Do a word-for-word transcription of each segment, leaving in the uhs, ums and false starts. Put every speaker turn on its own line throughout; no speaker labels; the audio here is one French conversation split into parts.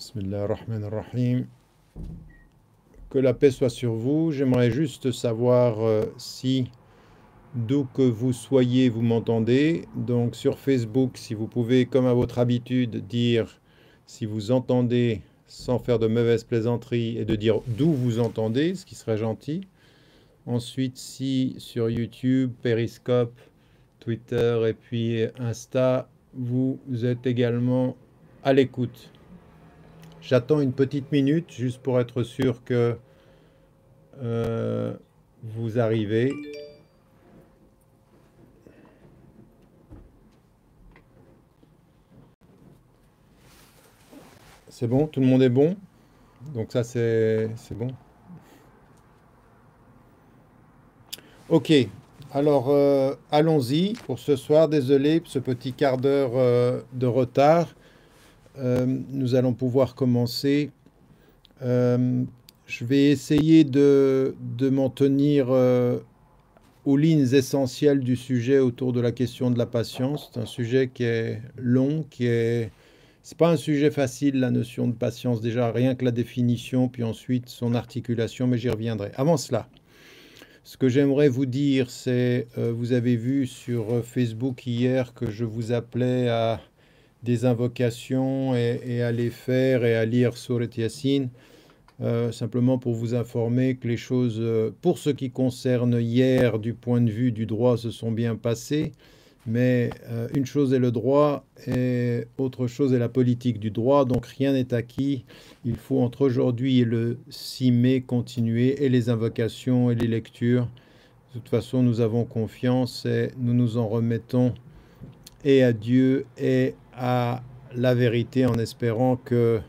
Bismillah ar-Rahman ar-Rahim. Que la paix soit sur vous. J'aimerais juste savoir euh, si, d'où que vous soyez, vous m'entendez. Donc sur Facebook, si vous pouvez, comme à votre habitude, dire si vous entendez sans faire de mauvaises plaisanteries et de dire d'où vous entendez, ce qui serait gentil. Ensuite, si sur YouTube, Periscope, Twitter et puis Insta, vous êtes également à l'écoute. J'attends une petite minute juste pour être sûr que euh, vous arrivez. C'est bon, tout le monde est bon. Donc ça c'est c'est bon. Ok, alors euh, allons-y pour ce soir. Désolé pour ce petit quart d'heure euh, de retard. Euh, nous allons pouvoir commencer. Euh, je vais essayer de, de m'en tenir euh, aux lignes essentielles du sujet autour de la question de la patience. C'est un sujet qui est long, qui est... C'est pas un sujet facile, la notion de patience, déjà rien que la définition, puis ensuite son articulation, mais j'y reviendrai. Avant cela, ce que j'aimerais vous dire, c'est, euh, vous avez vu sur Facebook hier que je vous appelais à des invocations et, et à les faire et à lire Surat Yasin. Euh, simplement pour vous informer que les choses, euh, pour ce qui concerne hier, du point de vue du droit, se sont bien passées. Mais euh, une chose est le droit et autre chose est la politique du droit. Donc rien n'est acquis. Il faut entre aujourd'hui et le six mai continuer et les invocations et les lectures. De toute façon, nous avons confiance et nous nous en remettons et à Dieu et à la vérité en espérant que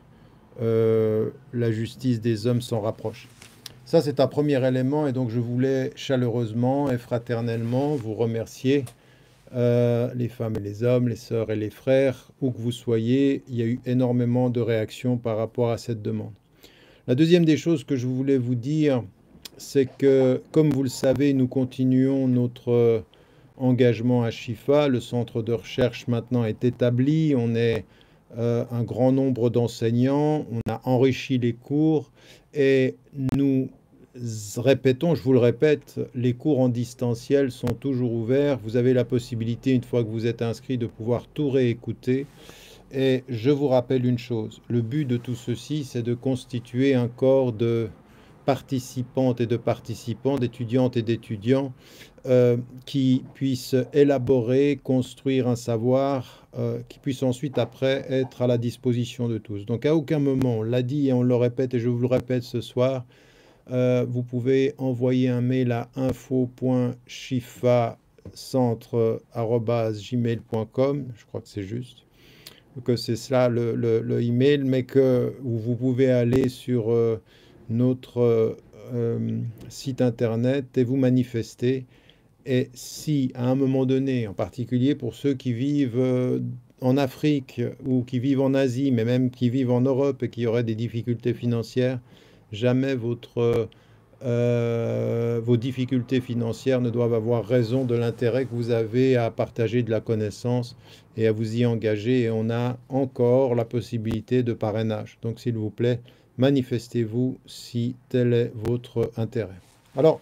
Euh, la justice des hommes s'en rapproche. Ça, c'est un premier élément et donc je voulais chaleureusement et fraternellement vous remercier, euh, les femmes et les hommes, les sœurs et les frères, où que vous soyez. Il y a eu énormément de réactions par rapport à cette demande. La deuxième des choses que je voulais vous dire, c'est que, comme vous le savez, nous continuons notre engagement à Shifa. Le centre de recherche maintenant est établi. On est Euh, un grand nombre d'enseignants, on a enrichi les cours et nous répétons, je vous le répète, les cours en distanciel sont toujours ouverts. Vous avez la possibilité, une fois que vous êtes inscrit, de pouvoir tout réécouter. Et je vous rappelle une chose, le but de tout ceci, c'est de constituer un corps de participantes et de participants, d'étudiantes et d'étudiants euh, qui puissent élaborer, construire un savoir euh, qui puisse ensuite après être à la disposition de tous. Donc à aucun moment, on l'a dit et on le répète et je vous le répète ce soir, euh, vous pouvez envoyer un mail à info point shifa centre arobase gmail point com, je crois que c'est juste, que c'est cela le, le, le email, mais que où vous pouvez aller sur euh, notre euh, site internet et vous manifester. Et si, à un moment donné, en particulier pour ceux qui vivent euh, en Afrique ou qui vivent en Asie, mais même qui vivent en Europe et qui auraient des difficultés financières, jamais votre, euh, vos difficultés financières ne doivent avoir raison de l'intérêt que vous avez à partager de la connaissance et à vous y engager. Et on a encore la possibilité de parrainage. Donc, s'il vous plaît, manifestez-vous si tel est votre intérêt. Alors,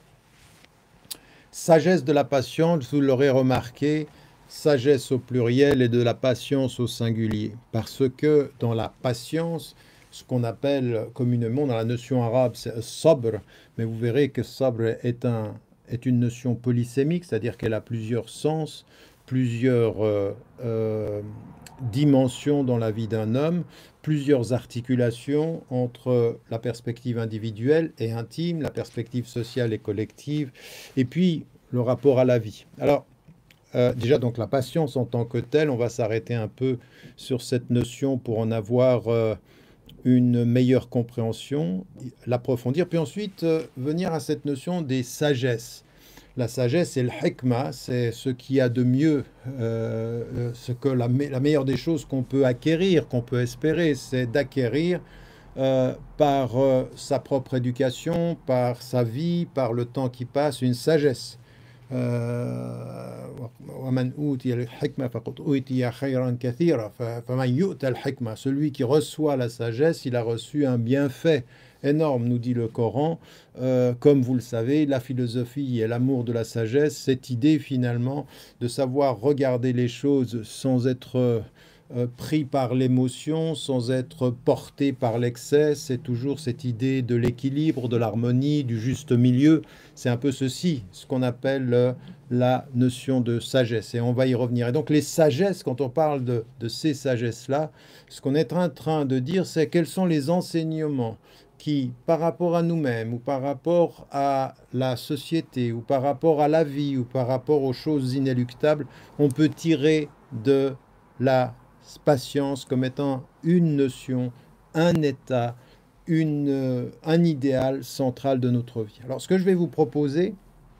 sagesse de la patience, vous l'aurez remarqué, sagesse au pluriel et de la patience au singulier. Parce que dans la patience, ce qu'on appelle communément dans la notion arabe, c'est sabr, mais vous verrez que sabr est, un, est une notion polysémique, c'est-à-dire qu'elle a plusieurs sens, plusieurs euh, euh, dimensions dans la vie d'un homme, plusieurs articulations entre la perspective individuelle et intime, la perspective sociale et collective, et puis le rapport à la vie. Alors, euh, déjà, donc la patience en tant que telle, on va s'arrêter un peu sur cette notion pour en avoir euh, une meilleure compréhension, l'approfondir, puis ensuite euh, venir à cette notion des sagesses. La sagesse, c'est le hikmah, c'est ce qu'il y a de mieux, euh, ce que la, me la meilleure des choses qu'on peut acquérir, qu'on peut espérer, c'est d'acquérir euh, par euh, sa propre éducation, par sa vie, par le temps qui passe, une sagesse. وَمَنْ أُوتِيَ الْحِكْمَةَ فَقَدْ أُوتِيَ خَيْرًا كَثِيرًا فَمَنْ يُؤْتَ الْحِكْمَةَ. Celui qui reçoit la sagesse, il a reçu un bienfait énorme, nous dit le Coran. Euh, comme vous le savez, la philosophie et l'amour de la sagesse, cette idée finalement de savoir regarder les choses sans être euh, pris par l'émotion, sans être porté par l'excès, c'est toujours cette idée de l'équilibre, de l'harmonie, du juste milieu. C'est un peu ceci, ce qu'on appelle euh, la notion de sagesse, et on va y revenir. Et donc les sagesses, quand on parle de, de ces sagesses-là, ce qu'on est en train de dire, c'est quels sont les enseignements qui, par rapport à nous-mêmes, ou par rapport à la société, ou par rapport à la vie, ou par rapport aux choses inéluctables, on peut tirer de la patience comme étant une notion, un état, une, euh, un idéal central de notre vie. Alors ce que je vais vous proposer,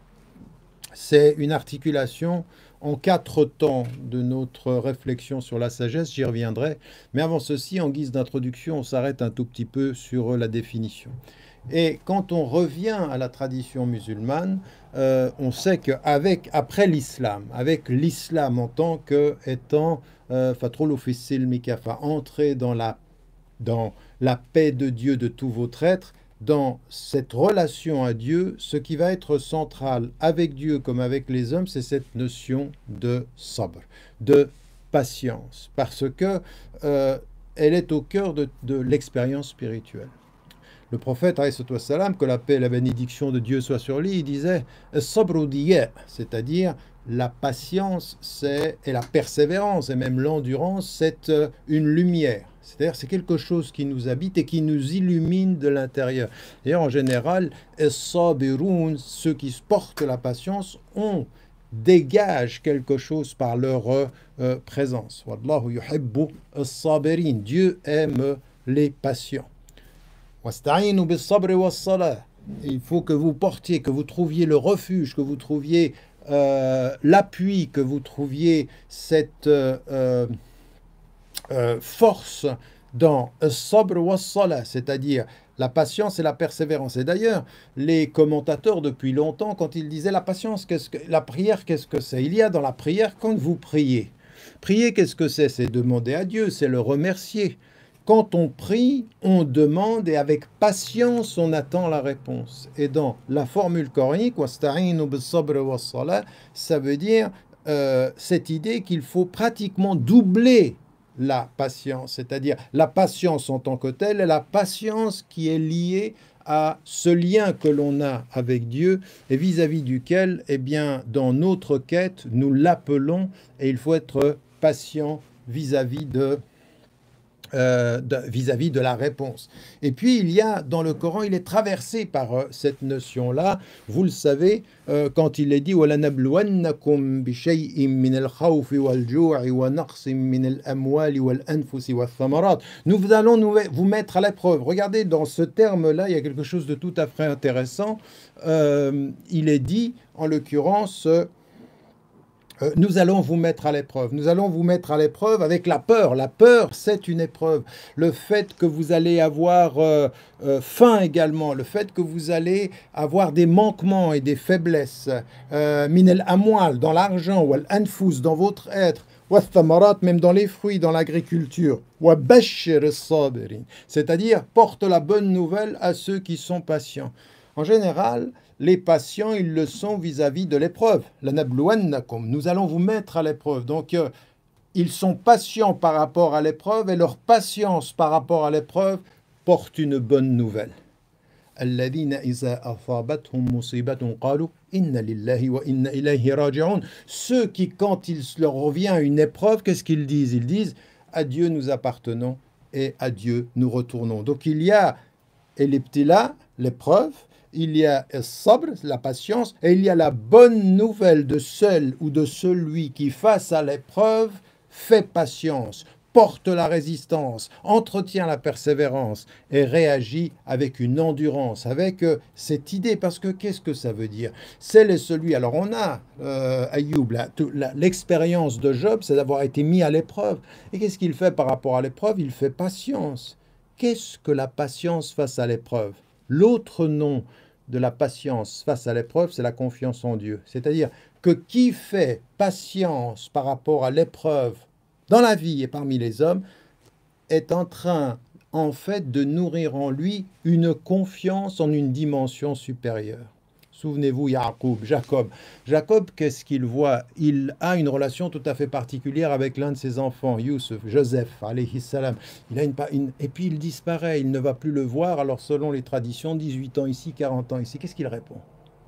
c'est une articulation en quatre temps de notre réflexion sur la sagesse, j'y reviendrai. Mais avant ceci, en guise d'introduction, on s'arrête un tout petit peu sur la définition. Et quand on revient à la tradition musulmane, euh, on sait qu'avec, après l'islam, avec l'islam en tant qu'étant fatrul offisil mikafa, entrer dans la, dans la paix de Dieu de tous votre être, dans cette relation à Dieu, ce qui va être central avec Dieu comme avec les hommes, c'est cette notion de sabr, de patience, parce que euh, elle est au cœur de, de l'expérience spirituelle. Le prophète, salam, que la paix et la bénédiction de Dieu soient sur lui, il disait « sabru diya », c'est-à-dire la patience c'est, et la persévérance et même l'endurance, c'est une lumière. C'est-à-dire c'est quelque chose qui nous habite et qui nous illumine de l'intérieur. Et en général, ceux qui portent la patience ont dégagent quelque chose par leur euh, présence. Wallahu yuhibbu as-sabirin. Dieu aime les patients. Wasta'inu bis-sabri was-salah. Il faut que vous portiez, que vous trouviez le refuge, que vous trouviez euh, l'appui, que vous trouviez cette euh, euh, force dans as-sabr was-salah, c'est-à-dire la patience et la persévérance. Et d'ailleurs, les commentateurs depuis longtemps, quand ils disaient la patience, qu'est-ce que, la prière, qu'est-ce que c'est? Il y a dans la prière, quand vous priez, prier, qu'est-ce que c'est? C'est demander à Dieu, c'est le remercier. Quand on prie, on demande et avec patience, on attend la réponse. Et dans la formule coranique, wasta'inu bis-sabri was-salah, ça veut dire euh, cette idée qu'il faut pratiquement doubler la patience, c'est-à-dire la patience en tant que telle, et la patience qui est liée à ce lien que l'on a avec Dieu et vis-à-vis duquel, eh bien, dans notre quête, nous l'appelons, et il faut être patient vis-à-vis de Euh, vis-à-vis de, de la réponse. Et puis il y a dans le Coran, il est traversé par euh, cette notion-là. Vous le savez, euh, quand il est dit وَلَنَبْلُوَنَّكُمْ بِشَيْءٍ مِّنَ الْخَوْفِ وَالْجُوعِ وَنَقْصٍ مِّنَ الْأَمْوَالِ وَالْأَنفُسِ وَالثَّمَرَاتِ. Nous allons nous, vous mettre à l'épreuve. Regardez, dans ce terme-là, il y a quelque chose de tout à fait intéressant. Euh, il est dit, en l'occurrence, Euh, nous allons vous mettre à l'épreuve. Nous allons vous mettre à l'épreuve avec la peur. La peur, c'est une épreuve. Le fait que vous allez avoir euh, euh, faim également, le fait que vous allez avoir des manquements et des faiblesses, euh, minel amwal, dans l'argent, wal anfus, dans votre être, wa thamarat, même dans les fruits, dans l'agriculture, wa bashir as-sabirin, c'est-à-dire porte la bonne nouvelle à ceux qui sont patients. En général, les patients, ils le sont vis-à-vis de l'épreuve. Lanabluwannakum, nous allons vous mettre à l'épreuve. Donc, euh, ils sont patients par rapport à l'épreuve et leur patience par rapport à l'épreuve porte une bonne nouvelle. Alladhina iza asabathum musibatun qalu inna lillahi wa inna ilayhi raji'un. Ceux qui, quand il leur revient une épreuve, qu'est-ce qu'ils disent? Ils disent à Dieu nous appartenons et à Dieu nous retournons. Donc, il y a l'ibtila, l'épreuve. Il y a sabr, la patience, et il y a la bonne nouvelle de celle ou de celui qui, face à l'épreuve, fait patience, porte la résistance, entretient la persévérance et réagit avec une endurance, avec euh, cette idée. Parce que qu'est-ce que ça veut dire? Celle et celui. Alors on a, euh, Ayoub, l'expérience de Job, c'est d'avoir été mis à l'épreuve. Et qu'est-ce qu'il fait par rapport à l'épreuve? Il fait patience. Qu'est-ce que la patience face à l'épreuve? L'autre nom de la patience face à l'épreuve, c'est la confiance en Dieu. C'est-à-dire que qui fait patience par rapport à l'épreuve dans la vie et parmi les hommes est en train, en fait, de nourrir en lui une confiance en une dimension supérieure. Souvenez-vous, Yacoub, Jacob. Jacob, qu'est-ce qu'il voit? Il a une relation tout à fait particulière avec l'un de ses enfants, Youssef, Joseph, alayhi salam. Il a une, une, et puis il disparaît, il ne va plus le voir. Alors selon les traditions, dix-huit ans ici, quarante ans ici. Qu'est-ce qu'il répond?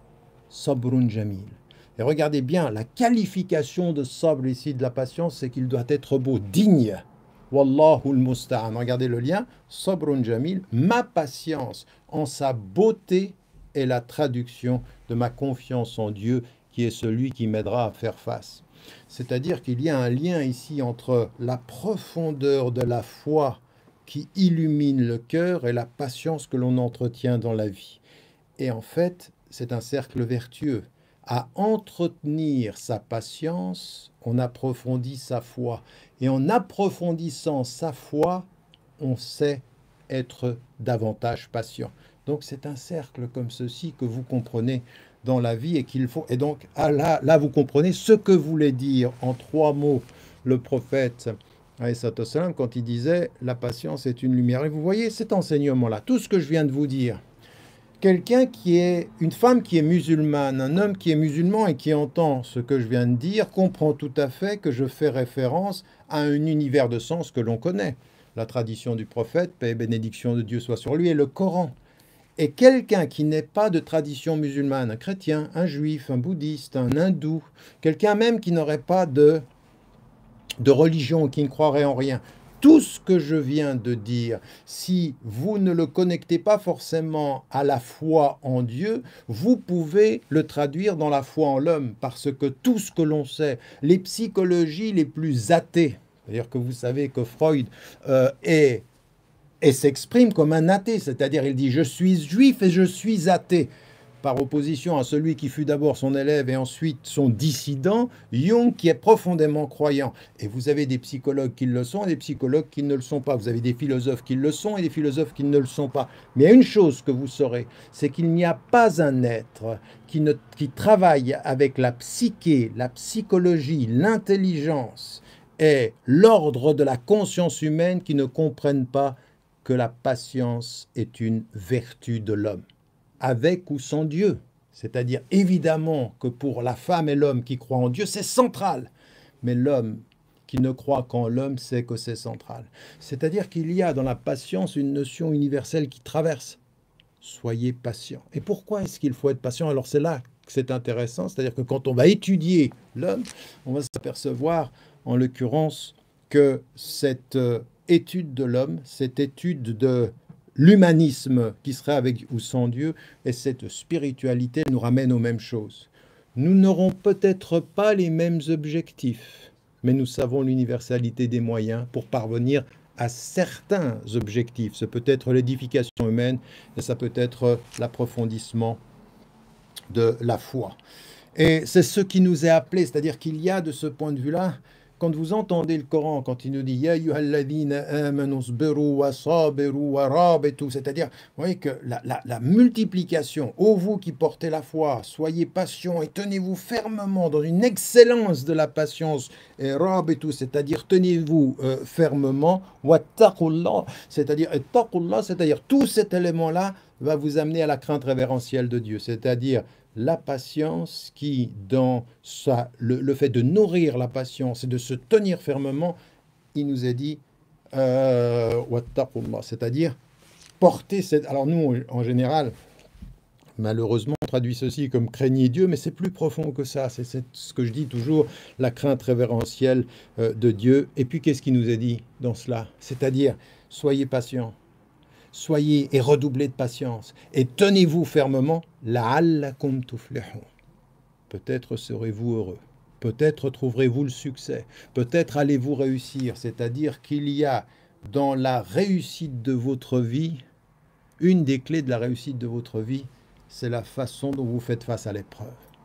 Sabrun jamil. Et regardez bien, la qualification de sabr ici, de la patience, c'est qu'il doit être beau, digne. Wallahu al-musta'an. Regardez le lien. Sabrun jamil, ma patience en sa beauté est la traduction de ma confiance en Dieu, qui est celui qui m'aidera à faire face. C'est-à-dire qu'il y a un lien ici entre la profondeur de la foi qui illumine le cœur et la patience que l'on entretient dans la vie. Et en fait, c'est un cercle vertueux. À entretenir sa patience, on approfondit sa foi. Et en approfondissant sa foi, on sait être davantage patient. Donc c'est un cercle comme ceci que vous comprenez dans la vie et qu'il faut. Et donc ah là, là, vous comprenez ce que voulait dire en trois mots le prophète quand il disait « la patience est une lumière ». Et vous voyez cet enseignement-là, tout ce que je viens de vous dire. Quelqu'un qui est, une femme qui est musulmane, un homme qui est musulman et qui entend ce que je viens de dire, comprend tout à fait que je fais référence à un univers de sens que l'on connaît. La tradition du prophète, paix et bénédiction de Dieu soit sur lui, et le Coran. Et quelqu'un qui n'est pas de tradition musulmane, un chrétien, un juif, un bouddhiste, un hindou, quelqu'un même qui n'aurait pas de, de religion, qui ne croirait en rien, tout ce que je viens de dire, si vous ne le connectez pas forcément à la foi en Dieu, vous pouvez le traduire dans la foi en l'homme, parce que tout ce que l'on sait, les psychologies les plus athées, c'est-à-dire que vous savez que Freud euh, est, et s'exprime comme un athée, c'est-à-dire il dit « je suis juif et je suis athée ». Par opposition à celui qui fut d'abord son élève et ensuite son dissident, Jung qui est profondément croyant. Et vous avez des psychologues qui le sont et des psychologues qui ne le sont pas. Vous avez des philosophes qui le sont et des philosophes qui ne le sont pas. Mais il y a une chose que vous saurez, c'est qu'il n'y a pas un être qui, ne, qui travaille avec la psyché, la psychologie, l'intelligence et l'ordre de la conscience humaine qui ne comprennent pas que la patience est une vertu de l'homme, avec ou sans Dieu. C'est-à-dire, évidemment, que pour la femme et l'homme qui croient en Dieu, c'est central. Mais l'homme qui ne croit qu'en l'homme sait que c'est central. C'est-à-dire qu'il y a dans la patience une notion universelle qui traverse. Soyez patient. Et pourquoi est-ce qu'il faut être patient? Alors c'est là que c'est intéressant. C'est-à-dire que quand on va étudier l'homme, on va s'apercevoir, en l'occurrence, que cette euh, étude de l'homme, cette étude de l'humanisme qui serait avec ou sans Dieu, et cette spiritualité nous ramène aux mêmes choses. Nous n'aurons peut-être pas les mêmes objectifs, mais nous savons l'universalité des moyens pour parvenir à certains objectifs. Ça peut être l'édification humaine, et ça peut être l'approfondissement de la foi. Et c'est ce qui nous est appelé, c'est-à-dire qu'il y a de ce point de vue-là, quand vous entendez le Coran, quand il nous dit « Ya ayyuhalladhina amanu sbiru wa sabiru wa rabitu », c'est-à-dire, vous voyez que la, la, la multiplication, ô vous qui portez la foi, soyez patients et tenez-vous fermement dans une excellence de la patience, et rabitu, c'est-à-dire tenez-vous euh, fermement, wa taqullah, c'est-à-dire et taqullah, c'est-à-dire tout cet élément-là va vous amener à la crainte révérentielle de Dieu, c'est-à-dire la patience qui, dans sa, le, le fait de nourrir la patience et de se tenir fermement, il nous est dit euh, c'est-à-dire porter cette... Alors nous, en général, malheureusement, on traduit ceci comme craignez Dieu, mais c'est plus profond que ça. C'est ce que je dis toujours, la crainte révérentielle euh, de Dieu. Et puis, qu'est-ce qu'il nous est dit dans cela? C'est-à-dire, soyez patients. Soyez et redoublez de patience et tenez-vous fermement, la'allakum tuflihun. Peut-être serez-vous heureux, peut-être trouverez-vous le succès, peut-être allez-vous réussir. C'est-à-dire qu'il y a dans la réussite de votre vie, une des clés de la réussite de votre vie, c'est la façon dont vous faites face à l'épreuve.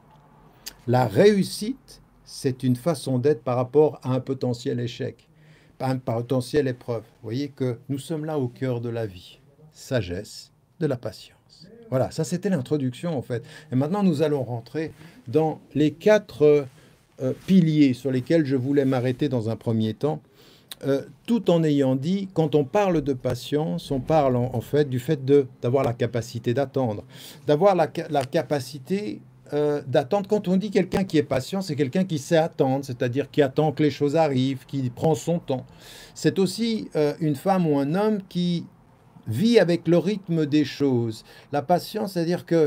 La réussite, c'est une façon d'être par rapport à un potentiel échec, un potentiel épreuve. Vous voyez que nous sommes là au cœur de la vie. Sagesse, de la patience. Voilà, ça c'était l'introduction en fait. Et maintenant nous allons rentrer dans les quatre euh, piliers sur lesquels je voulais m'arrêter dans un premier temps, euh, tout en ayant dit, quand on parle de patience, on parle en, en fait du fait de d'avoir la capacité d'attendre, d'avoir la, la capacité euh, d'attendre. Quand on dit quelqu'un qui est patient, c'est quelqu'un qui sait attendre, c'est-à-dire qui attend que les choses arrivent, qui prend son temps. C'est aussi euh, une femme ou un homme qui vit avec le rythme des choses. La patience, c'est-à-dire que,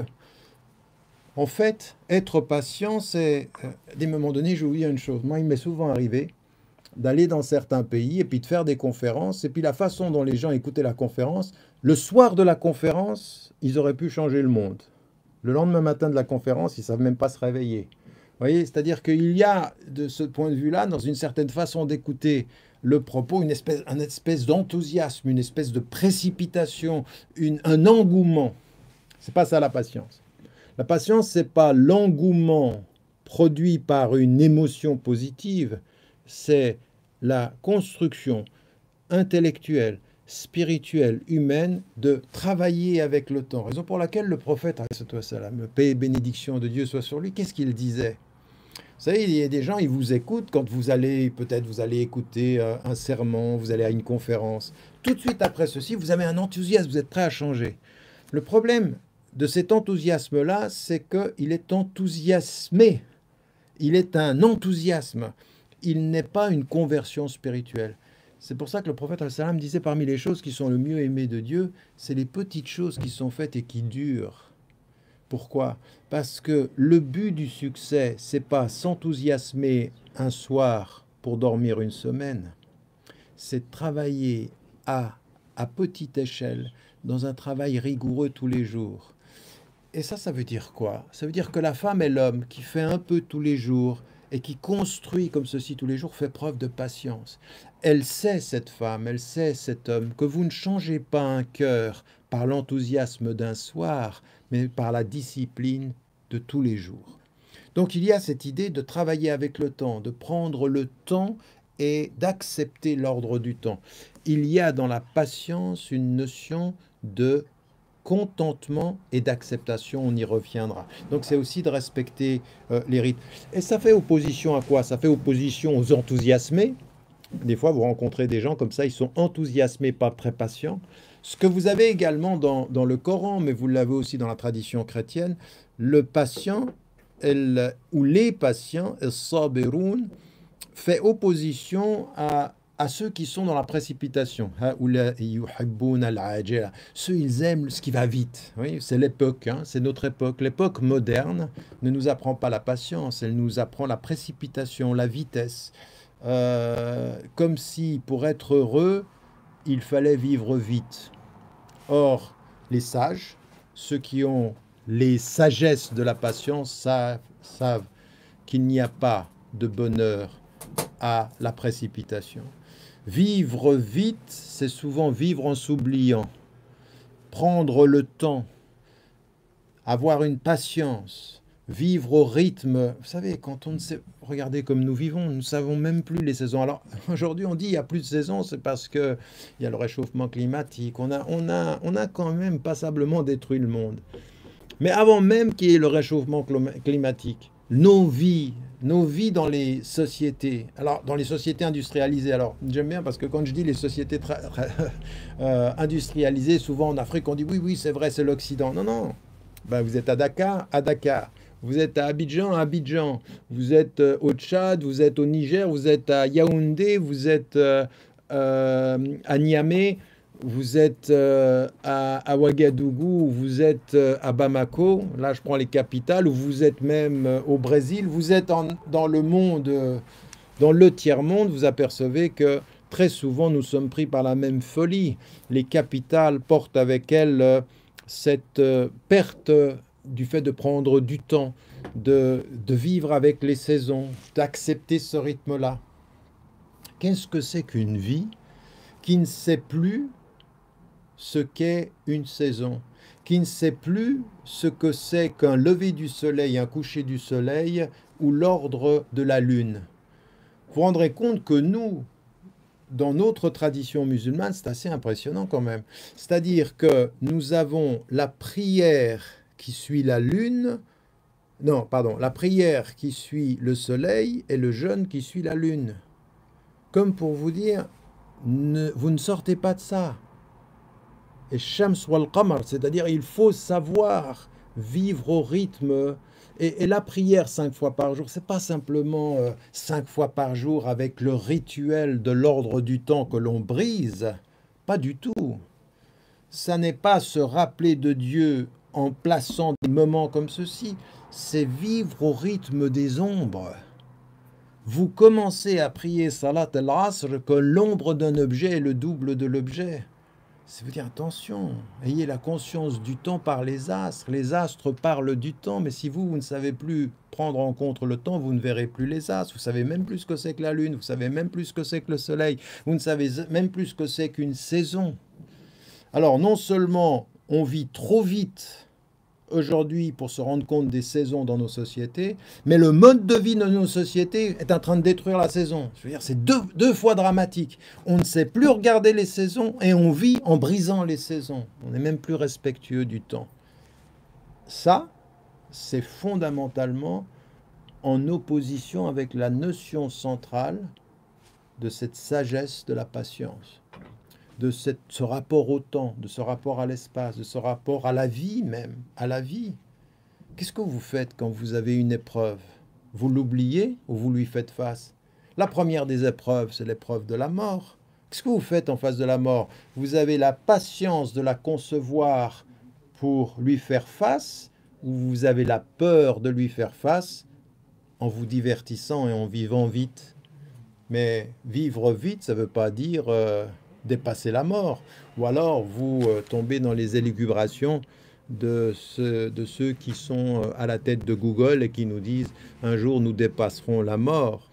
en fait, être patient, c'est... Euh, à des moments donnés, je vais vous dire une chose. Moi, il m'est souvent arrivé d'aller dans certains pays et puis de faire des conférences. Et puis la façon dont les gens écoutaient la conférence, le soir de la conférence, ils auraient pu changer le monde. Le lendemain matin de la conférence, ils ne savent même pas se réveiller. Vous voyez, c'est-à-dire qu'il y a, de ce point de vue-là, dans une certaine façon d'écouter le propos, une espèce, une espèce d'enthousiasme, une espèce de précipitation, une, un engouement. C'est pas ça la patience. La patience, c'est pas l'engouement produit par une émotion positive, c'est la construction intellectuelle, spirituelle, humaine, de travailler avec le temps. Raison pour laquelle le prophète, paix et bénédiction de Dieu soit sur lui, qu'est-ce qu'il disait? Vous savez, il y a des gens, ils vous écoutent quand vous allez, peut-être vous allez écouter euh, un sermon, vous allez à une conférence. Tout de suite après ceci, vous avez un enthousiasme, vous êtes prêt à changer. Le problème de cet enthousiasme-là, c'est qu'il est enthousiasmé. Il est un enthousiasme. Il n'est pas une conversion spirituelle. C'est pour ça que le prophète al-Salam disait, parmi les choses qui sont le mieux aimées de Dieu, c'est les petites choses qui sont faites et qui durent. Pourquoi? Parce que le but du succès, c'est pas s'enthousiasmer un soir pour dormir une semaine. C'est travailler à, à petite échelle, dans un travail rigoureux tous les jours. Et ça, ça veut dire quoi? Ça veut dire que la femme et l'homme qui fait un peu tous les jours et qui construit comme ceci tous les jours fait preuve de patience. Elle sait, cette femme, elle sait, cet homme, que vous ne changez pas un cœur par l'enthousiasme d'un soir, mais par la discipline de tous les jours. Donc il y a cette idée de travailler avec le temps, de prendre le temps et d'accepter l'ordre du temps. Il y a dans la patience une notion de contentement et d'acceptation, on y reviendra. Donc c'est aussi de respecter euh, les rites. Et ça fait opposition à quoi? Ça fait opposition aux enthousiasmés. Des fois, vous rencontrez des gens comme ça, ils sont enthousiasmés, pas très patients. Ce que vous avez également dans, dans le Coran, mais vous l'avez aussi dans la tradition chrétienne, le patient, elle, ou les patients, as-sabiroun, fait opposition à, à ceux qui sont dans la précipitation. Ceux, ils aiment ce qui va vite. Oui, c'est l'époque, hein, c'est notre époque. L'époque moderne ne nous apprend pas la patience, elle nous apprend la précipitation, la vitesse. Euh, comme si, pour être heureux, il fallait vivre vite. Or, les sages, ceux qui ont les sagesses de la patience, savent, savent qu'il n'y a pas de bonheur à la précipitation. Vivre vite, c'est souvent vivre en s'oubliant. Prendre le temps, avoir une patience, vivre au rythme. Vous savez, quand on ne sait... Regardez comme nous vivons, nous ne savons même plus les saisons. Alors, aujourd'hui, on dit qu'il n'y a plus de saison, c'est parce qu'il y a le réchauffement climatique. On a, on, a, on a quand même passablement détruit le monde. Mais avant même qu'il y ait le réchauffement climatique, nos vies, nos vies dans les sociétés, alors dans les sociétés industrialisées, alors j'aime bien parce que quand je dis les sociétés euh, industrialisées, souvent en Afrique, on dit oui, oui, c'est vrai, c'est l'Occident. Non, non, ben, vous êtes à Dakar, à Dakar. Vous êtes à Abidjan, à Abidjan. Vous êtes euh, au Tchad, vous êtes au Niger, vous êtes à Yaoundé, vous êtes euh, euh, à Niamey, vous êtes euh, à, à Ouagadougou, vous êtes euh, à Bamako. Là, je prends les capitales. Ou vous êtes même euh, au Brésil. Vous êtes en, dans le monde, euh, dans le tiers-monde. Vous apercevez que très souvent, nous sommes pris par la même folie. Les capitales portent avec elles euh, cette euh, perte du fait de prendre du temps, de, de vivre avec les saisons, d'accepter ce rythme-là. Qu'est-ce que c'est qu'une vie qui ne sait plus ce qu'est une saison, qui ne sait plus ce que c'est qu'un lever du soleil, un coucher du soleil ou l'ordre de la lune? Vous vous rendrez compte que nous, dans notre tradition musulmane, c'est assez impressionnant quand même. C'est-à-dire que nous avons la prière qui suit la lune, non, pardon, la prière qui suit le soleil et le jeûne qui suit la lune. Comme pour vous dire, ne, vous ne sortez pas de ça. Et Shams wal Qamar, c'est-à-dire il faut savoir vivre au rythme. Et, et la prière cinq fois par jour, c'est pas simplement euh, cinq fois par jour avec le rituel de l'ordre du temps que l'on brise. Pas du tout. Ça n'est pas se rappeler de Dieu en plaçant des moments comme ceci. C'est vivre au rythme des ombres. Vous commencez à prier Salat al-Asr que l'ombre d'un objet est le double de l'objet. Ça veut dire attention, ayez la conscience du temps par les astres. Les astres parlent du temps, mais si vous, vous ne savez plus prendre en compte le temps, vous ne verrez plus les astres. Vous savez même plus ce que c'est que la lune, vous savez même plus ce que c'est que le soleil, vous ne savez même plus ce que c'est qu'une saison. Alors non seulement on vit trop vite aujourd'hui pour se rendre compte des saisons dans nos sociétés, mais le mode de vie de nos sociétés est en train de détruire la saison. Je veux dire, c'est deux, deux fois dramatique. On ne sait plus regarder les saisons et on vit en brisant les saisons. On n'est même plus respectueux du temps. Ça, c'est fondamentalement en opposition avec la notion centrale de cette sagesse de la patience, de cette, ce rapport au temps, de ce rapport à l'espace, de ce rapport à la vie même, à la vie. Qu'est-ce que vous faites quand vous avez une épreuve? Vous l'oubliez ou vous lui faites face? La première des épreuves, c'est l'épreuve de la mort. Qu'est-ce que vous faites en face de la mort? Vous avez la patience de la concevoir pour lui faire face, ou vous avez la peur de lui faire face en vous divertissant et en vivant vite? Mais vivre vite, ça ne veut pas dire... Euh, dépasser la mort, ou alors vous euh, tombez dans les élucubrations de, ce, de ceux qui sont euh, à la tête de Google et qui nous disent un jour nous dépasserons la mort.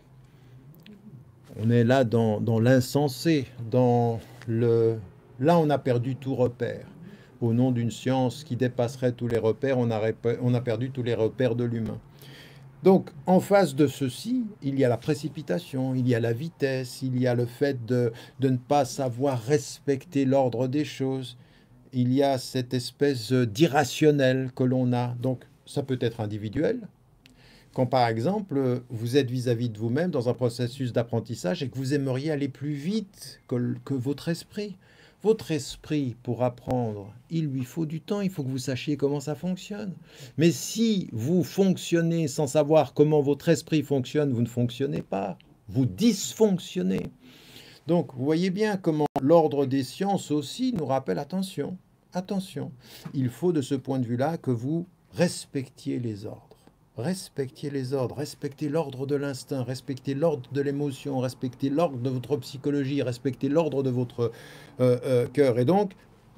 On est là dans, dans l'insensé, dans le... Là on a perdu tout repère. Au nom d'une science qui dépasserait tous les repères, on a, on a perdu tous les repères de l'humain. Donc, en face de ceci, il y a la précipitation, il y a la vitesse, il y a le fait de, de ne pas savoir respecter l'ordre des choses. Il y a cette espèce d'irrationnel que l'on a. Donc, ça peut être individuel. Quand, par exemple, vous êtes vis-à-vis de vous-même dans un processus d'apprentissage et que vous aimeriez aller plus vite que, que votre esprit. Votre esprit, pour apprendre, il lui faut du temps, il faut que vous sachiez comment ça fonctionne. Mais si vous fonctionnez sans savoir comment votre esprit fonctionne, vous ne fonctionnez pas, vous dysfonctionnez. Donc, vous voyez bien comment l'ordre des sciences aussi nous rappelle, attention, attention, il faut de ce point de vue-là que vous respectiez les ordres. Respectez les ordres, respectez l'ordre de l'instinct, respectez l'ordre de l'émotion, respectez l'ordre de votre psychologie, respectez l'ordre de votre euh, euh, cœur. Et donc,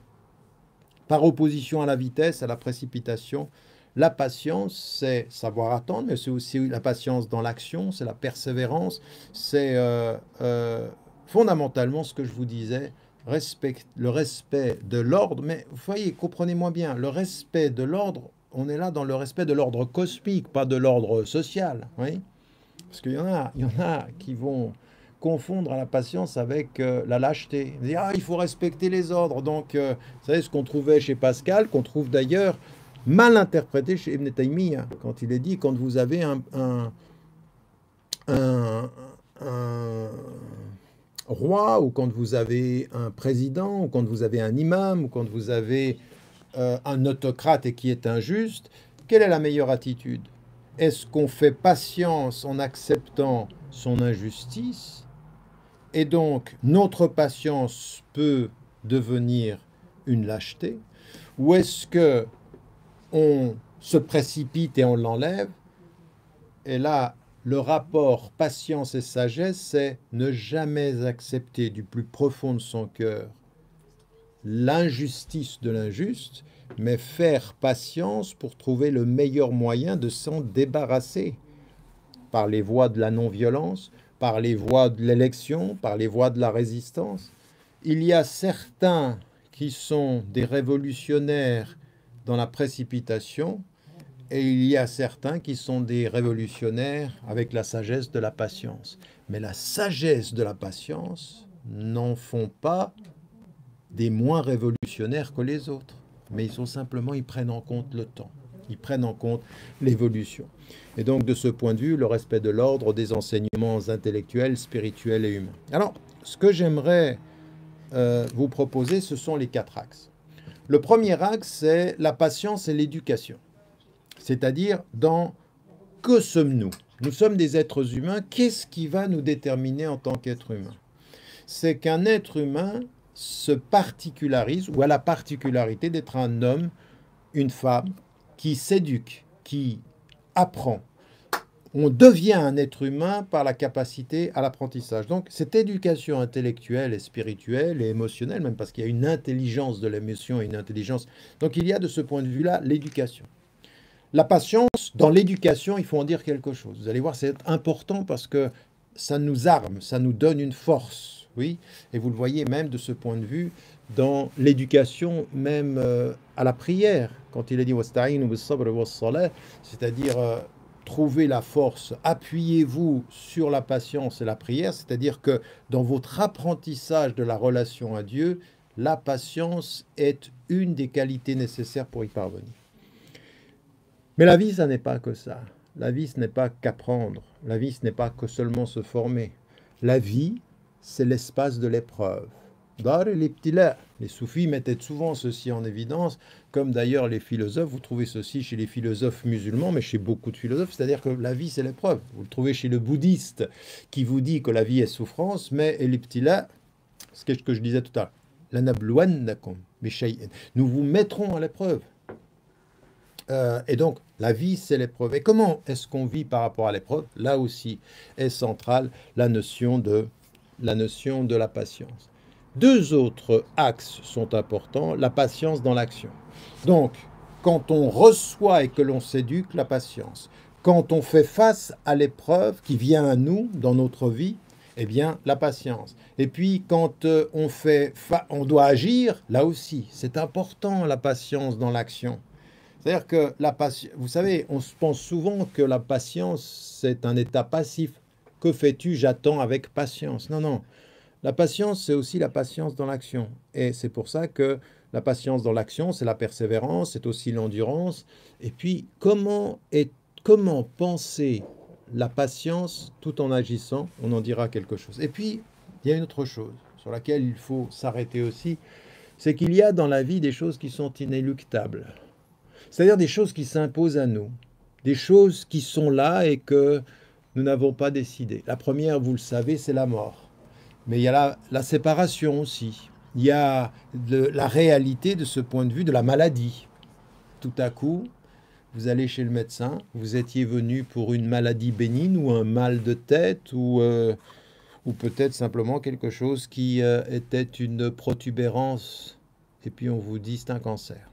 par opposition à la vitesse, à la précipitation, la patience, c'est savoir attendre, mais c'est aussi la patience dans l'action, c'est la persévérance, c'est euh, euh, fondamentalement ce que je vous disais, respect, le respect de l'ordre. Mais vous voyez, comprenez-moi bien, le respect de l'ordre, on est là dans le respect de l'ordre cosmique, pas de l'ordre social. Oui, parce qu'il y en a, il y en a qui vont confondre la patience avec euh, la lâcheté. Dire, ah, il faut respecter les ordres. Donc, euh, vous savez ce qu'on trouvait chez Pascal, qu'on trouve d'ailleurs mal interprété chez Ibn Taymiyyah, quand il est dit, quand vous avez un, un, un, un roi, ou quand vous avez un président, ou quand vous avez un imam, ou quand vous avez euh, un autocrate et qui est injuste, quelle est la meilleure attitude? Est-ce qu'on fait patience en acceptant son injustice? Et donc, notre patience peut devenir une lâcheté? Ou est-ce que on se précipite et on l'enlève? Et là, le rapport patience et sagesse, c'est ne jamais accepter du plus profond de son cœur l'injustice de l'injuste, mais faire patience pour trouver le meilleur moyen de s'en débarrasser par les voies de la non-violence, par les voies de l'élection, par les voies de la résistance. Il y a certains qui sont des révolutionnaires dans la précipitation, et il y a certains qui sont des révolutionnaires avec la sagesse de la patience. Mais la sagesse de la patience n'en font pas des moins révolutionnaires que les autres, mais ils sont simplement, ils prennent en compte le temps, ils prennent en compte l'évolution. Et donc, de ce point de vue, le respect de l'ordre des enseignements intellectuels, spirituels et humains. Alors, ce que j'aimerais euh, vous proposer, ce sont les quatre axes. Le premier axe, c'est la patience et l'éducation. C'est-à-dire, dans que sommes-nous? Nous sommes des êtres humains. Qu'est-ce qui va nous déterminer en tant qu'être humain? C'est qu'un être humain se particularise ou a la particularité d'être un homme, une femme qui s'éduque, qui apprend. On devient un être humain par la capacité à l'apprentissage. Donc, cette éducation intellectuelle et spirituelle et émotionnelle, même parce qu'il y a une intelligence de l'émotion et une intelligence. Donc, il y a de ce point de vue-là l'éducation. La patience, dans l'éducation, il faut en dire quelque chose. Vous allez voir, c'est important parce que ça nous arme, ça nous donne une force, oui. Et vous le voyez même de ce point de vue dans l'éducation, même euh, à la prière, quand il est dit « Wasta'inu bis-sabr was-salah », c'est-à-dire euh, trouver la force, appuyez-vous sur la patience et la prière, c'est-à-dire que dans votre apprentissage de la relation à Dieu, la patience est une des qualités nécessaires pour y parvenir. Mais la vie, ça n'est pas que ça. La vie, ce n'est pas qu'apprendre. La vie, ce n'est pas que seulement se former. La vie, c'est l'espace de l'épreuve. Les soufis mettaient souvent ceci en évidence, comme d'ailleurs les philosophes. Vous trouvez ceci chez les philosophes musulmans, mais chez beaucoup de philosophes, c'est-à-dire que la vie, c'est l'épreuve. Vous le trouvez chez le bouddhiste qui vous dit que la vie est souffrance, mais l'ibtila, c'est ce que je disais tout à l'heure, lanabluwannakum bishay'in. Nous vous mettrons à l'épreuve. Euh, et donc, la vie, c'est l'épreuve. Et comment est-ce qu'on vit par rapport à l'épreuve? Là aussi est centrale la notion de la notion de la patience. Deux autres axes sont importants, la patience dans l'action. Donc, quand on reçoit et que l'on s'éduque, la patience. Quand on fait face à l'épreuve qui vient à nous dans notre vie, eh bien, la patience. Et puis, quand euh, on fait, on doit agir, là aussi, c'est important la patience dans l'action. C'est-à-dire que la patience, vous savez, on se pense souvent que la patience, c'est un état passif. Que fais-tu? J'attends avec patience. Non, non. La patience, c'est aussi la patience dans l'action. Et c'est pour ça que la patience dans l'action, c'est la persévérance, c'est aussi l'endurance. Et puis, comment, est, comment penser la patience tout en agissant? On en dira quelque chose. Et puis, il y a une autre chose sur laquelle il faut s'arrêter aussi, c'est qu'il y a dans la vie des choses qui sont inéluctables. C'est-à-dire des choses qui s'imposent à nous, des choses qui sont là et que nous n'avons pas décidé. La première, vous le savez, c'est la mort. Mais il y a la, la séparation aussi. Il y a de, la réalité de ce point de vue de la maladie. Tout à coup, vous allez chez le médecin, vous étiez venu pour une maladie bénigne ou un mal de tête ou, euh, ou peut-être simplement quelque chose qui euh, était une protubérance et puis on vous dit c'est un cancer.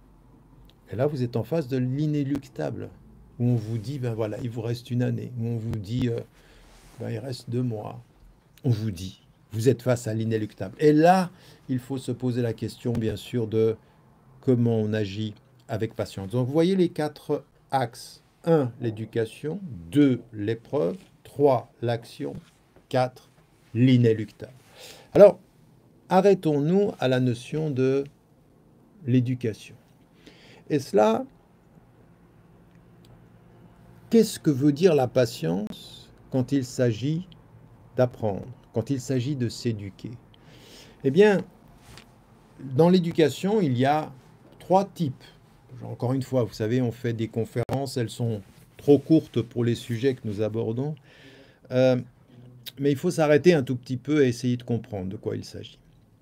Et là, vous êtes en face de l'inéluctable, où on vous dit, ben voilà, il vous reste une année, où on vous dit, euh, ben, il reste deux mois. On vous dit, vous êtes face à l'inéluctable. Et là, il faut se poser la question, bien sûr, de comment on agit avec patience. Donc, vous voyez les quatre axes. un, l'éducation. deux, l'épreuve. trois, l'action. quatre, l'inéluctable. Alors, arrêtons-nous à la notion de l'éducation. Et cela, qu'est-ce que veut dire la patience quand il s'agit d'apprendre, quand il s'agit de s'éduquer? Eh bien, dans l'éducation, il y a trois types. Encore une fois, vous savez, on fait des conférences, elles sont trop courtes pour les sujets que nous abordons. Euh, mais il faut s'arrêter un tout petit peu et essayer de comprendre de quoi il s'agit.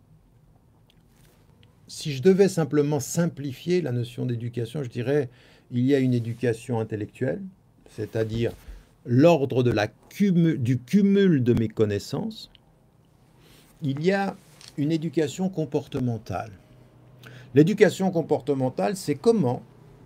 Si je devais simplement simplifier la notion d'éducation, je dirais il y a une éducation intellectuelle, c'est-à-dire l'ordre de la cumul, du cumul de mes connaissances. Il y a une éducation comportementale. L'éducation comportementale, c'est comment,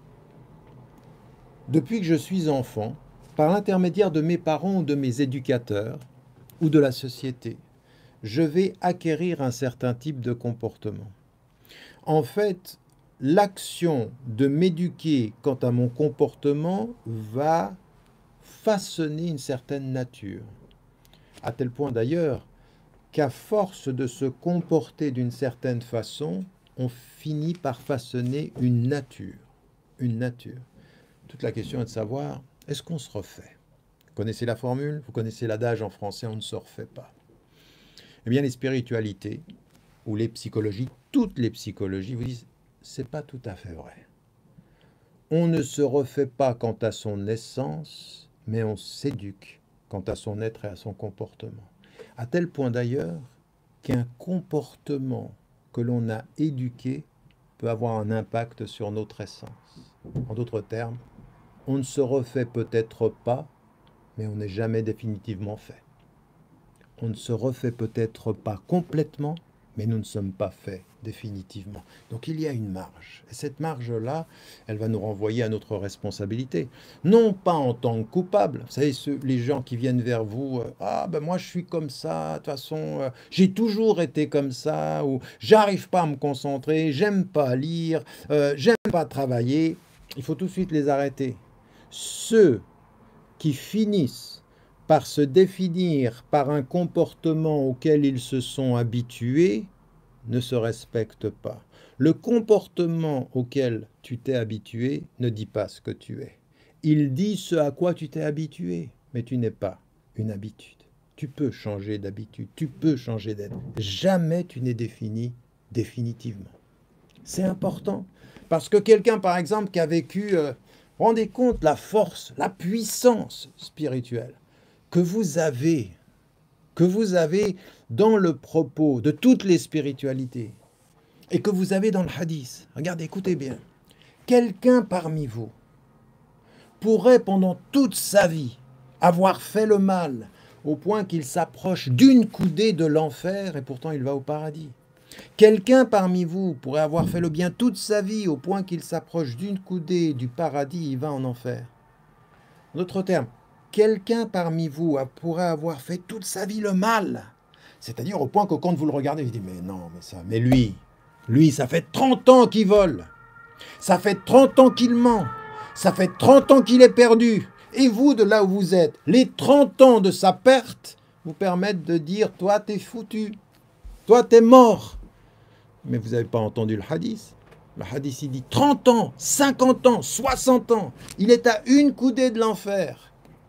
depuis que je suis enfant, par l'intermédiaire de mes parents ou de mes éducateurs ou de la société, je vais acquérir un certain type de comportement. En fait, l'action de m'éduquer quant à mon comportement va façonner une certaine nature. À tel point d'ailleurs qu'à force de se comporter d'une certaine façon, on finit par façonner une nature. Une nature. Toute la question est de savoir, est-ce qu'on se refait? Vous connaissez la formule? Vous connaissez l'adage en français, on ne se refait pas. Eh bien, les spiritualités, ou les psychologies, toutes les psychologies vous disent, c'est pas tout à fait vrai. On ne se refait pas quant à son essence, mais on s'éduque quant à son être et à son comportement. À tel point d'ailleurs qu'un comportement que l'on a éduqué peut avoir un impact sur notre essence. En d'autres termes, on ne se refait peut-être pas, mais on n'est jamais définitivement fait. On ne se refait peut-être pas complètement, mais nous ne sommes pas faits définitivement. Donc il y a une marge. Et cette marge-là, elle va nous renvoyer à notre responsabilité. Non pas en tant que coupable. Vous savez, ceux, les gens qui viennent vers vous, euh, ah ben moi je suis comme ça, de toute façon, euh, j'ai toujours été comme ça, ou j'arrive pas à me concentrer, j'aime pas lire, euh, j'aime pas travailler. Il faut tout de suite les arrêter. Ceux qui finissent par se définir par un comportement auquel ils se sont habitués, ne se respectent pas. Le comportement auquel tu t'es habitué ne dit pas ce que tu es. Il dit ce à quoi tu t'es habitué, mais tu n'es pas une habitude. Tu peux changer d'habitude, tu peux changer d'être. Jamais tu n'es défini définitivement. C'est important, parce que quelqu'un, par exemple, qui a vécu, euh, rendez compte la force, la puissance spirituelle que vous avez, que vous avez dans le propos de toutes les spiritualités et que vous avez dans le hadith. Regardez, écoutez bien. Quelqu'un parmi vous pourrait pendant toute sa vie avoir fait le mal au point qu'il s'approche d'une coudée de l'enfer et pourtant il va au paradis. Quelqu'un parmi vous pourrait avoir fait le bien toute sa vie au point qu'il s'approche d'une coudée du paradis, il va en enfer. En d'autres termes, quelqu'un parmi vous pourrait avoir fait toute sa vie le mal. C'est-à-dire au point que quand vous le regardez, vous dites, mais non, mais ça, mais lui, lui, ça fait trente ans qu'il vole. Ça fait trente ans qu'il ment. Ça fait trente ans qu'il est perdu. Et vous, de là où vous êtes, les trente ans de sa perte vous permettent de dire, toi, t'es foutu. Toi, t'es mort. Mais vous n'avez pas entendu le hadith. Le hadith, il dit trente ans, cinquante ans, soixante ans. Il est à une coudée de l'enfer.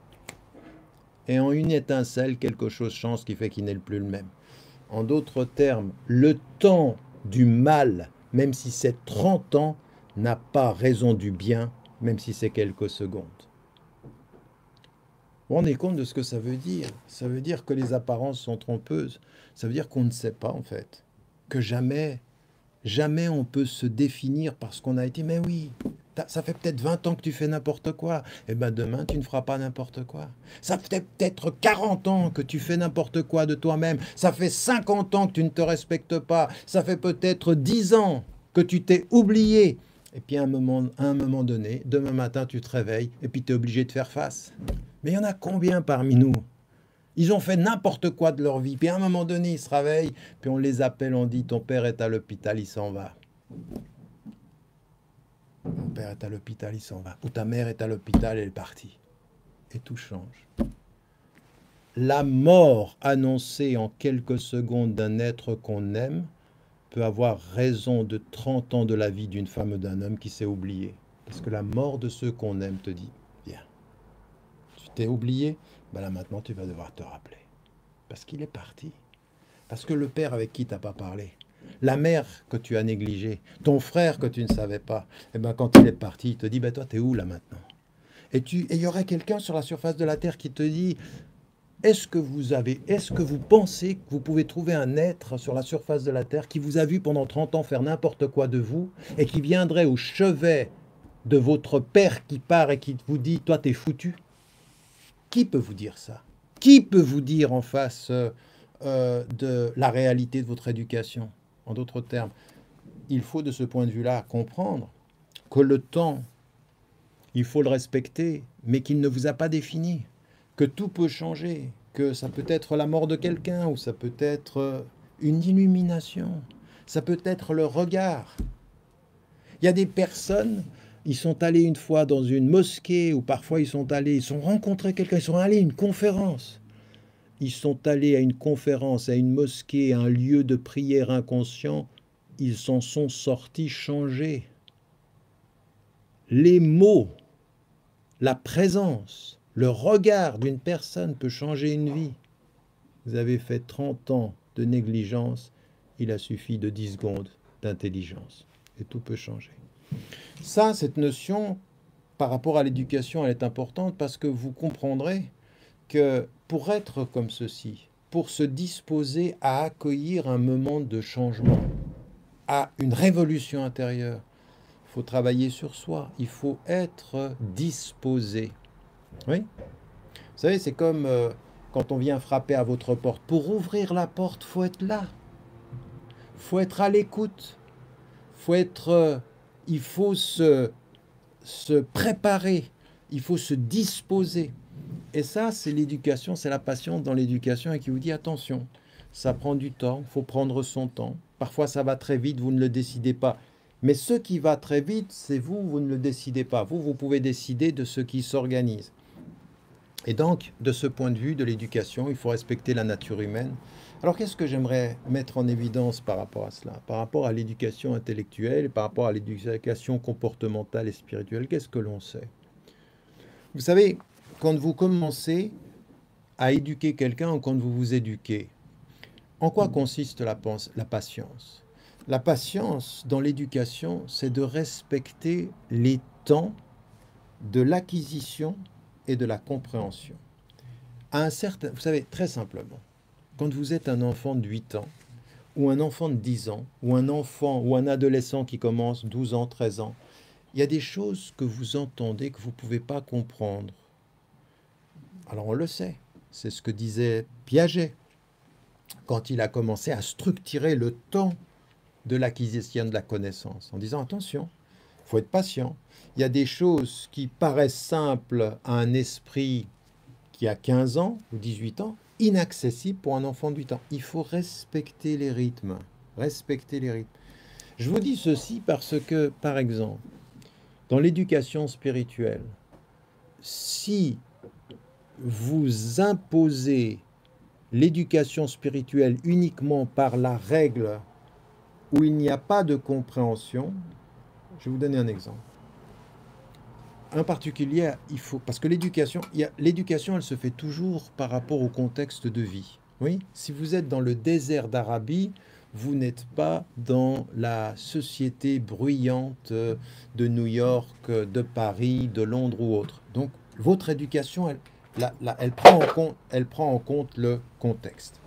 Et en une étincelle, quelque chose change qui fait qu'il n'est plus le même. En d'autres termes, le temps du mal, même si c'est trente ans, n'a pas raison du bien, même si c'est quelques secondes. Vous vous rendez compte de ce que ça veut dire? Ça veut dire que les apparences sont trompeuses. Ça veut dire qu'on ne sait pas, en fait. Que jamais, jamais on peut se définir parce qu'on a été... Mais oui, ça fait peut-être vingt ans que tu fais n'importe quoi. Eh bien, demain, tu ne feras pas n'importe quoi. Ça fait peut-être quarante ans que tu fais n'importe quoi de toi-même. Ça fait cinquante ans que tu ne te respectes pas. Ça fait peut-être dix ans que tu t'es oublié. Et puis, à un moment, à un moment donné, demain matin, tu te réveilles et puis tu es obligé de faire face. Mais il y en a combien parmi nous? Ils ont fait n'importe quoi de leur vie. Puis, à un moment donné, ils se réveillent. Puis, on les appelle, on dit, ton père est à l'hôpital, il s'en va. Mon père est à l'hôpital, il s'en va. Ou ta mère est à l'hôpital, elle est partie. Et tout change. La mort annoncée en quelques secondes d'un être qu'on aime peut avoir raison de trente ans de la vie d'une femme ou d'un homme qui s'est oublié. Parce que la mort de ceux qu'on aime te dit, viens, tu t'es oublié, ben là maintenant tu vas devoir te rappeler. Parce qu'il est parti. Parce que le père avec qui tu n'as pas parlé, la mère que tu as négligée, ton frère que tu ne savais pas, et ben quand il est parti, il te dit, ben toi, t'es où là maintenant? Et il y aurait quelqu'un sur la surface de la terre qui te dit, est-ce que vous avez, est-ce que vous pensez que vous pouvez trouver un être sur la surface de la terre qui vous a vu pendant trente ans faire n'importe quoi de vous et qui viendrait au chevet de votre père qui part et qui vous dit, toi, t'es foutu? Qui peut vous dire ça? Qui peut vous dire en face euh, de la réalité de votre éducation? En d'autres termes, il faut de ce point de vue-là comprendre que le temps, il faut le respecter, mais qu'il ne vous a pas défini, que tout peut changer, que ça peut être la mort de quelqu'un, ou ça peut être une illumination, ça peut être le regard. Il y a des personnes, ils sont allés une fois dans une mosquée, ou parfois ils sont allés, ils sont rencontrés quelqu'un, ils sont allés à une conférence. ils sont allés à une conférence, à une mosquée, à un lieu de prière inconscient, ils s'en sont sortis changés. Les mots, la présence, le regard d'une personne peut changer une vie. Vous avez fait trente ans de négligence, il a suffi de dix secondes d'intelligence et tout peut changer. Ça, cette notion, par rapport à l'éducation, elle est importante parce que vous comprendrez que pour être comme ceci, pour se disposer à accueillir un moment de changement, à une révolution intérieure, il faut travailler sur soi, il faut être disposé. Oui. Vous savez, c'est comme euh, quand on vient frapper à votre porte. Pour ouvrir la porte, il faut être là. Il faut être à l'écoute. Faut être, euh, il faut se, se préparer. Il faut se disposer. Et ça, c'est l'éducation, c'est la patience dans l'éducation et qui vous dit attention, ça prend du temps, il faut prendre son temps. Parfois, ça va très vite, vous ne le décidez pas. Mais ce qui va très vite, c'est vous, vous ne le décidez pas. Vous, vous pouvez décider de ce qui s'organise. Et donc, de ce point de vue de l'éducation, il faut respecter la nature humaine. Alors, qu'est-ce que j'aimerais mettre en évidence par rapport à cela? Par rapport à l'éducation intellectuelle, par rapport à l'éducation comportementale et spirituelle, qu'est-ce que l'on sait? Vous savez, quand vous commencez à éduquer quelqu'un ou quand vous vous éduquez, en quoi consiste la, la patience? La patience dans l'éducation, c'est de respecter les temps de l'acquisition et de la compréhension. À un certain, vous savez, très simplement, quand vous êtes un enfant de huit ans, ou un enfant de dix ans, ou un enfant ou un adolescent qui commence douze ans, treize ans, il y a des choses que vous entendez que vous ne pouvez pas comprendre. Alors on le sait, c'est ce que disait Piaget quand il a commencé à structurer le temps de l'acquisition de la connaissance, en disant attention, il faut être patient. Il y a des choses qui paraissent simples à un esprit qui a quinze ans ou dix-huit ans, inaccessibles pour un enfant de huit ans. Il faut respecter les rythmes, respecter les rythmes. Je vous dis ceci parce que, par exemple, dans l'éducation spirituelle, si vous imposez l'éducation spirituelle uniquement par la règle où il n'y a pas de compréhension, je vais vous donner un exemple. En particulier, il faut, parce que l'éducation, l'éducation, elle se fait toujours par rapport au contexte de vie. Oui, si vous êtes dans le désert d'Arabie, vous n'êtes pas dans la société bruyante de New York, de Paris, de Londres ou autre. Donc, votre éducation, elle, la, la, elle, prend en compte, elle prend en compte le contexte.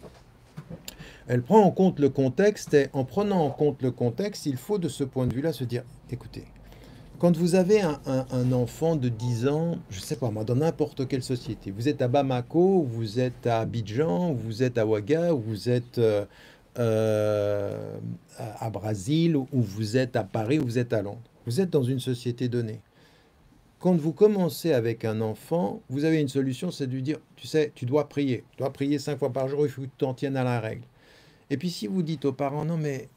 Elle prend en compte le contexte et en prenant en compte le contexte, il faut de ce point de vue-là se dire, écoutez, quand vous avez un, un, un enfant de dix ans, je ne sais pas moi, dans n'importe quelle société, vous êtes à Bamako, vous êtes à Abidjan, vous êtes à Ouaga, vous êtes euh, euh, à Brésil, ou vous êtes à Paris, ou vous êtes à Londres. Vous êtes dans une société donnée. Quand vous commencez avec un enfant, vous avez une solution, c'est de lui dire, tu sais, tu dois prier. Tu dois prier cinq fois par jour, il faut que tu t'en tiennes à la règle. Et puis si vous dites aux parents, non mais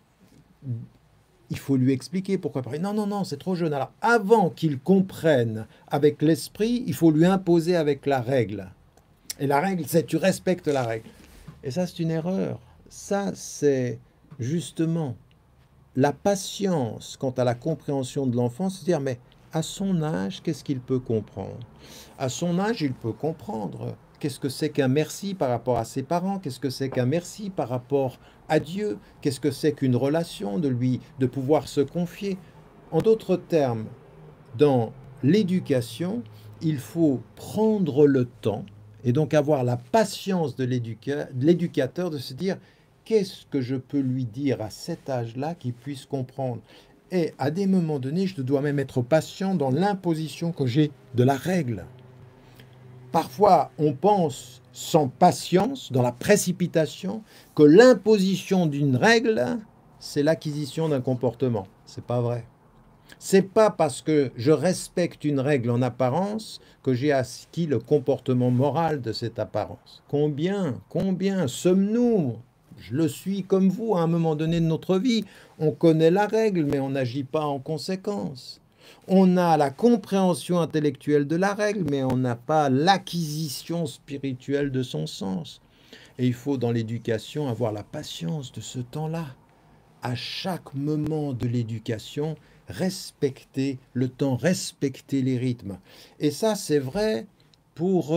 il faut lui expliquer pourquoi prier. Non, non, non, c'est trop jeune. Alors avant qu'il comprenne avec l'esprit, il faut lui imposer avec la règle. Et la règle, c'est tu respectes la règle. Et ça, c'est une erreur. Ça, c'est justement la patience quant à la compréhension de l'enfant, c'est dire, mais à son âge, qu'est-ce qu'il peut comprendre? À son âge, il peut comprendre qu'est-ce que c'est qu'un merci par rapport à ses parents, qu'est-ce que c'est qu'un merci par rapport à Dieu, qu'est-ce que c'est qu'une relation, de lui, de pouvoir se confier. En d'autres termes, dans l'éducation, il faut prendre le temps et donc avoir la patience de l'éducateur de se dire qu'est-ce que je peux lui dire à cet âge-là qu'il puisse comprendre. Et à des moments donnés, je dois même être patient dans l'imposition que j'ai de la règle. Parfois, on pense sans patience, dans la précipitation, que l'imposition d'une règle, c'est l'acquisition d'un comportement. C'est pas vrai. C'est pas parce que je respecte une règle en apparence que j'ai acquis le comportement moral de cette apparence. Combien, combien sommes-nous? Je le suis comme vous à un moment donné de notre vie. On connaît la règle, mais on n'agit pas en conséquence. On a la compréhension intellectuelle de la règle, mais on n'a pas l'acquisition spirituelle de son sens. Et il faut, dans l'éducation, avoir la patience de ce temps-là. À chaque moment de l'éducation, respecter le temps, respecter les rythmes. Et ça, c'est vrai pour,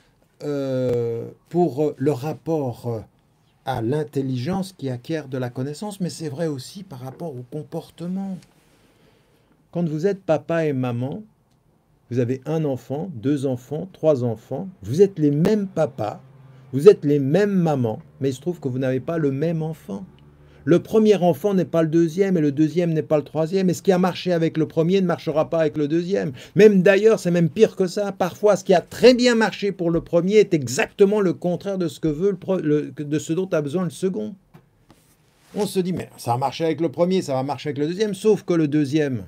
euh, pour le rapport à l'intelligence qui acquiert de la connaissance, mais c'est vrai aussi par rapport au comportement. Quand vous êtes papa et maman, vous avez un enfant, deux enfants, trois enfants, vous êtes les mêmes papas, vous êtes les mêmes mamans, mais il se trouve que vous n'avez pas le même enfant. Le premier enfant n'est pas le deuxième et le deuxième n'est pas le troisième. Et ce qui a marché avec le premier ne marchera pas avec le deuxième. Même d'ailleurs, c'est même pire que ça. Parfois, ce qui a très bien marché pour le premier est exactement le contraire de ce, que veut le, le, de ce dont a besoin le second. On se dit, mais ça a marché avec le premier, ça va marcher avec le deuxième, sauf que le deuxième,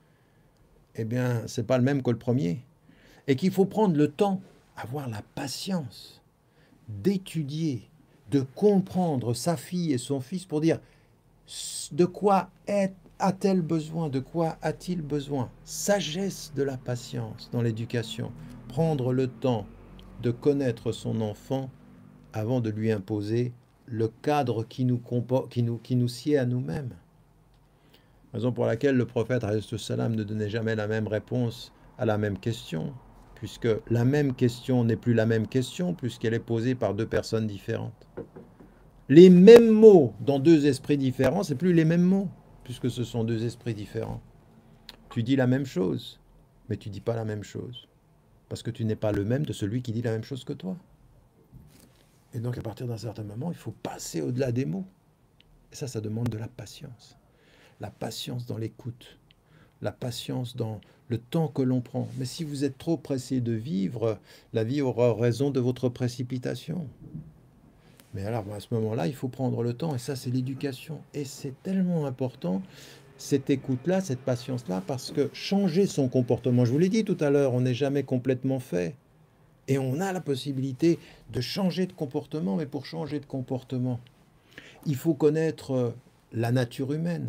eh bien, c'est pas le même que le premier. Et qu'il faut prendre le temps, avoir la patience d'étudier, de comprendre sa fille et son fils pour dire de quoi a-t-elle besoin, de quoi a-t-il besoin. Sagesse de la patience dans l'éducation. Prendre le temps de connaître son enfant avant de lui imposer le cadre qui nous, qui nous, qui nous sied à nous-mêmes. Raison pour laquelle le prophète alayhi salam ne donnait jamais la même réponse à la même question, puisque la même question n'est plus la même question, puisqu'elle est posée par deux personnes différentes. Les mêmes mots dans deux esprits différents, c'est plus les mêmes mots, puisque ce sont deux esprits différents. Tu dis la même chose, mais tu ne dis pas la même chose, parce que tu n'es pas le même de celui qui dit la même chose que toi. Et donc, à partir d'un certain moment, il faut passer au-delà des mots. Et ça, ça demande de la patience. La patience dans l'écoute, la patience dans le temps que l'on prend. Mais si vous êtes trop pressé de vivre, la vie aura raison de votre précipitation. Mais alors, à ce moment-là, il faut prendre le temps, et ça, c'est l'éducation. Et c'est tellement important, cette écoute-là, cette patience-là, parce que changer son comportement, je vous l'ai dit tout à l'heure, on n'est jamais complètement fait. Et on a la possibilité de changer de comportement, mais pour changer de comportement, il faut connaître la nature humaine.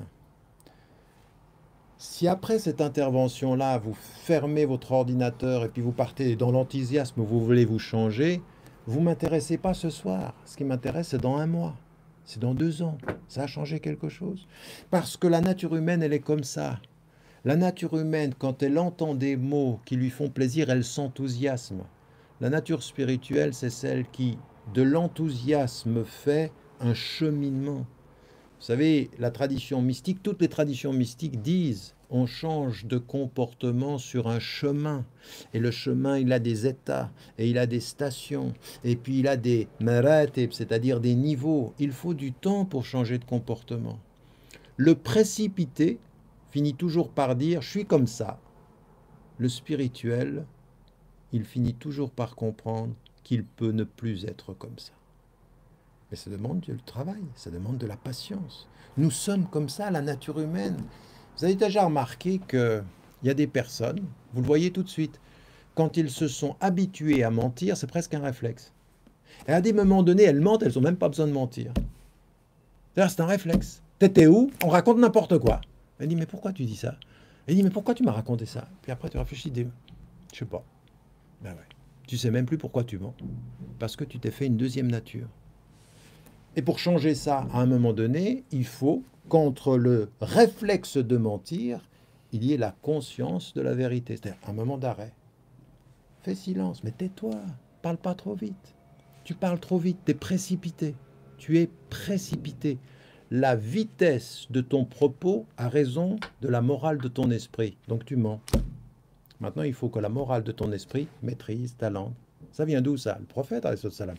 Si après cette intervention-là, vous fermez votre ordinateur et puis vous partez dans l'enthousiasme, vous voulez vous changer, vous ne m'intéressez pas ce soir. Ce qui m'intéresse, c'est dans un mois, c'est dans deux ans. Ça a changé quelque chose. Parce que la nature humaine, elle est comme ça. La nature humaine, quand elle entend des mots qui lui font plaisir, elle s'enthousiasme. La nature spirituelle, c'est celle qui, de l'enthousiasme, fait un cheminement. Vous savez, la tradition mystique, toutes les traditions mystiques disent on change de comportement sur un chemin. Et le chemin, il a des états, et il a des stations, et puis il a des maratib, c'est-à-dire des niveaux. Il faut du temps pour changer de comportement. Le précipité finit toujours par dire « je suis comme ça ». Le spirituel, il finit toujours par comprendre qu'il peut ne plus être comme ça. Mais ça demande du travail, ça demande de la patience. Nous sommes comme ça, la nature humaine. Vous avez déjà remarqué qu'il y a des personnes, vous le voyez tout de suite, quand ils se sont habitués à mentir, c'est presque un réflexe. Et à des moments donnés, elles mentent, elles n'ont même pas besoin de mentir. C'est un réflexe. T'étais où? On raconte n'importe quoi. Elle dit, mais pourquoi tu dis ça? Elle dit, mais pourquoi tu m'as raconté ça? Puis après, tu réfléchis, dis, je sais pas. Ben ouais. Tu sais même plus pourquoi tu mens. Parce que tu t'es fait une deuxième nature. Et pour changer ça, à un moment donné, il faut qu'entre le réflexe de mentir, il y ait la conscience de la vérité. C'est-à-dire un moment d'arrêt. Fais silence, mais tais-toi. Parle pas trop vite. Tu parles trop vite, tu es précipité. Tu es précipité. La vitesse de ton propos a raison de la morale de ton esprit. Donc tu mens. Maintenant, il faut que la morale de ton esprit maîtrise ta langue. Ça vient d'où ça? Le prophète, alayhi salam.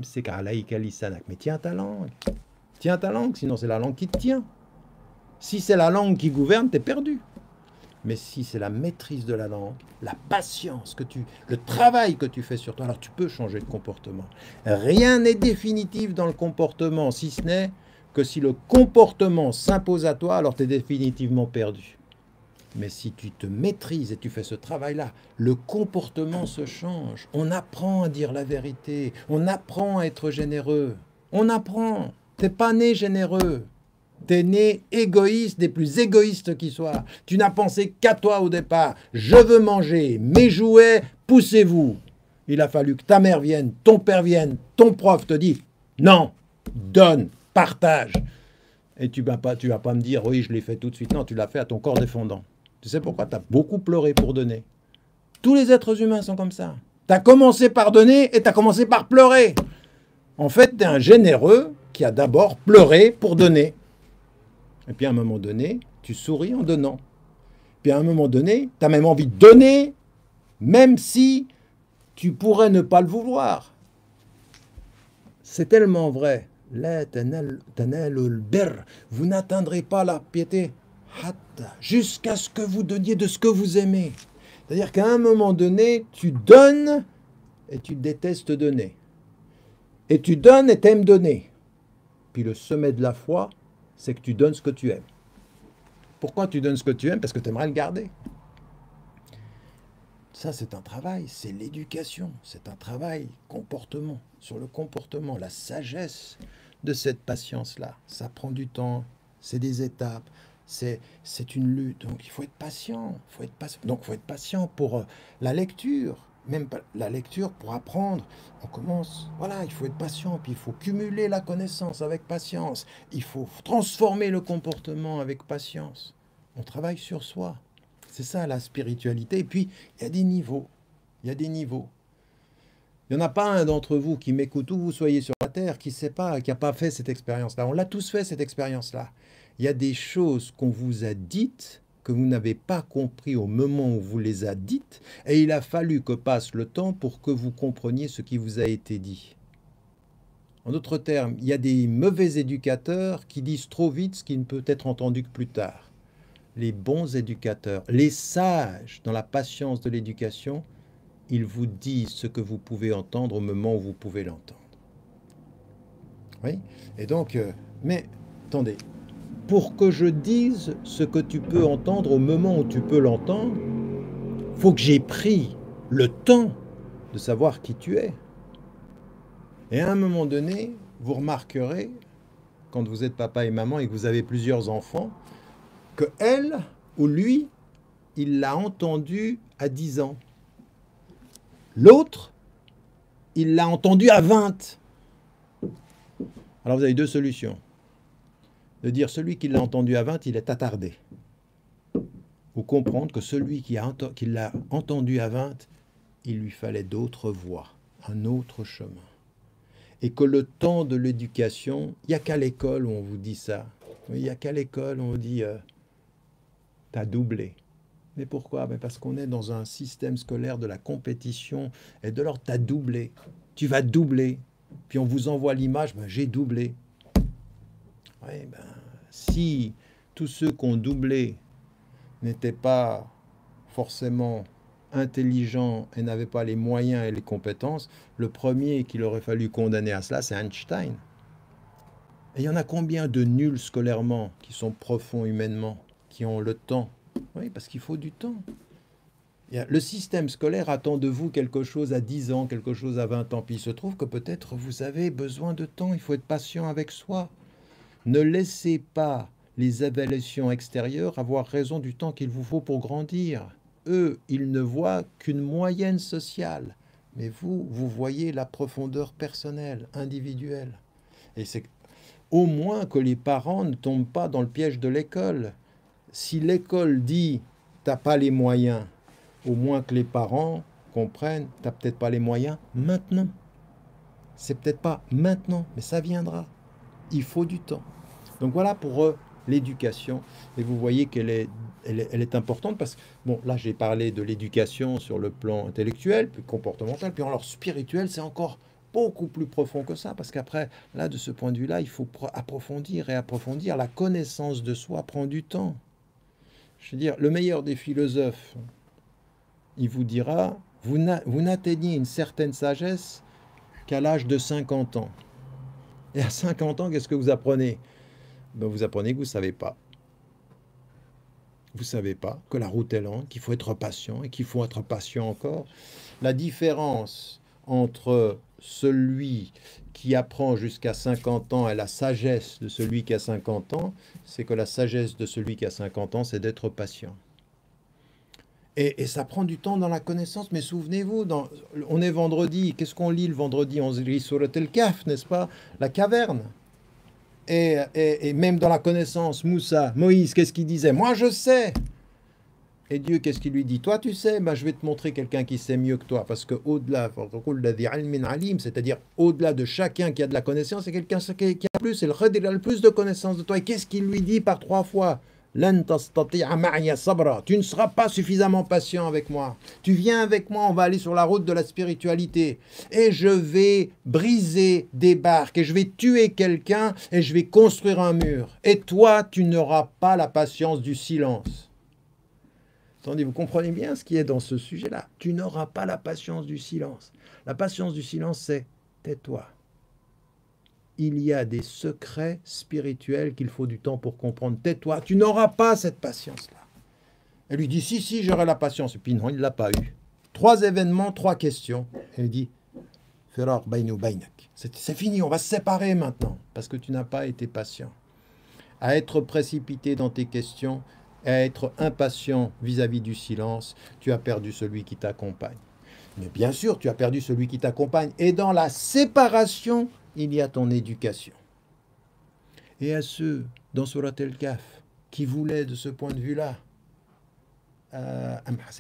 Mais tiens ta langue. Tiens ta langue, sinon c'est la langue qui te tient. Si c'est la langue qui gouverne, t'es perdu. Mais si c'est la maîtrise de la langue, la patience que tu, le travail que tu fais sur toi, alors tu peux changer de comportement. Rien n'est définitif dans le comportement, si ce n'est que si le comportement s'impose à toi, alors tu es définitivement perdu. Mais si tu te maîtrises et tu fais ce travail-là, le comportement se change. On apprend à dire la vérité. On apprend à être généreux. On apprend. Tu n'es pas né généreux. T'es né égoïste, des plus égoïstes qui soient. Tu n'as pensé qu'à toi au départ. Je veux manger, mes jouets, poussez-vous. Il a fallu que ta mère vienne, ton père vienne, ton prof te dise non, donne, partage. Et tu ne vas pas, tu vas pas me dire oui, je l'ai fait tout de suite. Non, tu l'as fait à ton corps défendant. Tu sais pourquoi? Tu as beaucoup pleuré pour donner. Tous les êtres humains sont comme ça. Tu as commencé par donner et tu as commencé par pleurer. En fait, tu es un généreux qui a d'abord pleuré pour donner. Et puis à un moment donné, tu souris en donnant. Puis à un moment donné, tu as même envie de donner, même si tu pourrais ne pas le vouloir. C'est tellement vrai. Vous n'atteindrez pas la piété jusqu'à ce que vous donniez de ce que vous aimez. C'est-à-dire qu'à un moment donné, tu donnes et tu détestes donner. Et tu donnes et t'aimes donner. Puis le sommet de la foi, c'est que tu donnes ce que tu aimes. Pourquoi tu donnes ce que tu aimes? Parce que tu aimerais le garder. Ça, c'est un travail, c'est l'éducation, c'est un travail comportement, sur le comportement, la sagesse de cette patience-là. Ça prend du temps, c'est des étapes, c'est c'est une lutte. Donc, il faut être patient. Faut être patient. Donc, il faut être patient pour euh, la lecture. Même pas la lecture pour apprendre. On commence, voilà, il faut être patient. Puis, il faut cumuler la connaissance avec patience. Il faut transformer le comportement avec patience. On travaille sur soi. C'est ça, la spiritualité. Et puis, il y a des niveaux. Il y a des niveaux. Il n'y en a pas un d'entre vous qui m'écoute, où vous soyez sur la Terre, qui ne sait pas, qui n'a pas fait cette expérience-là. On l'a tous fait, cette expérience-là. Il y a des choses qu'on vous a dites, que vous n'avez pas compris au moment où vous les a dites, et il a fallu que passe le temps pour que vous compreniez ce qui vous a été dit. En d'autres termes, il y a des mauvais éducateurs qui disent trop vite ce qui ne peut être entendu que plus tard. Les bons éducateurs, les sages dans la patience de l'éducation, ils vous disent ce que vous pouvez entendre au moment où vous pouvez l'entendre. Oui. Et donc, euh, mais attendez, pour que je dise ce que tu peux entendre au moment où tu peux l'entendre, il faut que j'ai pris le temps de savoir qui tu es. Et à un moment donné, vous remarquerez, quand vous êtes papa et maman et que vous avez plusieurs enfants, que elle ou lui, il l'a entendu à dix ans. L'autre, il l'a entendu à vingt. Alors vous avez deux solutions. De dire celui qui l'a entendu à vingt, il est attardé. Ou comprendre que celui qui, a, qui l'a entendu à vingt, il lui fallait d'autres voies, un autre chemin. Et que le temps de l'éducation, il n'y a qu'à l'école où on vous dit ça. Il n'y a qu'à l'école où on vous dit euh, « t'as doublé ». Mais pourquoi? Ben parce qu'on est dans un système scolaire de la compétition et de l'ordre, t'as doublé, tu vas doubler. Puis on vous envoie l'image, ben j'ai doublé. Oui, ben, si tous ceux qui ont doublé n'étaient pas forcément intelligents et n'avaient pas les moyens et les compétences, le premier qu'il aurait fallu condamner à cela, c'est Einstein. Et il y en a combien de nuls scolairement qui sont profonds humainement, qui ont le temps? Oui, parce qu'il faut du temps. Le système scolaire attend de vous quelque chose à dix ans, quelque chose à vingt ans. Puis il se trouve que peut-être vous avez besoin de temps. Il faut être patient avec soi. Ne laissez pas les évaluations extérieures avoir raison du temps qu'il vous faut pour grandir. Eux, ils ne voient qu'une moyenne sociale. Mais vous, vous voyez la profondeur personnelle, individuelle. Et c'est au moins que les parents ne tombent pas dans le piège de l'école. Si l'école dit « t'as pas les moyens », au moins que les parents comprennent « t'as peut-être pas les moyens maintenant ». C'est peut-être pas maintenant, mais ça viendra. Il faut du temps. Donc voilà pour euh, l'éducation. Et vous voyez qu'elle est, elle est, elle est importante parce que, bon, là j'ai parlé de l'éducation sur le plan intellectuel, puis comportemental, puis alors spirituel, c'est encore beaucoup plus profond que ça, parce qu'après, là, de ce point de vue-là, il faut approfondir et approfondir. La connaissance de soi prend du temps. Je veux dire, le meilleur des philosophes, il vous dira, vous n'atteignez une certaine sagesse qu'à l'âge de cinquante ans. Et à cinquante ans, qu'est-ce que vous apprenez? Ben, vous apprenez que vous ne savez pas. Vous ne savez pas que la route est longue, qu'il faut être patient et qu'il faut être patient encore. La différence entre celui qui apprend jusqu'à cinquante ans et la sagesse de celui qui a cinquante ans, c'est que la sagesse de celui qui a cinquante ans, c'est d'être patient. Et, et ça prend du temps dans la connaissance, mais souvenez-vous, dans, on est vendredi, qu'est-ce qu'on lit le vendredi? On lit Surat al-Kahf, n'est-ce pas? La caverne. Et, et, et même dans la connaissance, Moussa, Moïse, qu'est-ce qu'il disait? Moi, je sais. Et Dieu, qu'est-ce qu'il lui dit? Toi, tu sais, ben, je vais te montrer quelqu'un qui sait mieux que toi. Parce qu'au-delà, c'est-à-dire au-delà de chacun qui a de la connaissance, c'est quelqu'un qui a plus, c'est le Khadir, il a le plus de connaissances de toi. Et qu'est-ce qu'il lui dit par trois fois? Tu ne seras pas suffisamment patient avec moi. Tu viens avec moi, on va aller sur la route de la spiritualité. Et je vais briser des barques, et je vais tuer quelqu'un, et je vais construire un mur. Et toi, tu n'auras pas la patience du silence. Attendez, vous comprenez bien ce qui est dans ce sujet-là. Tu n'auras pas la patience du silence. La patience du silence, c'est tais-toi. Il y a des secrets spirituels qu'il faut du temps pour comprendre. Tais-toi, tu n'auras pas cette patience-là. Elle lui dit, si, si, j'aurai la patience. Et puis non, il ne l'a pas eu. Trois événements, trois questions. Elle dit, Firar bayni ou baynak. C'est fini, on va se séparer maintenant, parce que tu n'as pas été patient. À être précipité dans tes questions, à être impatient vis-à-vis du silence, tu as perdu celui qui t'accompagne. Mais bien sûr, tu as perdu celui qui t'accompagne. Et dans la séparation, il y a ton éducation. Et à ceux, dans Surat al-Kahf, qui voulaient de ce point de vue-là, euh,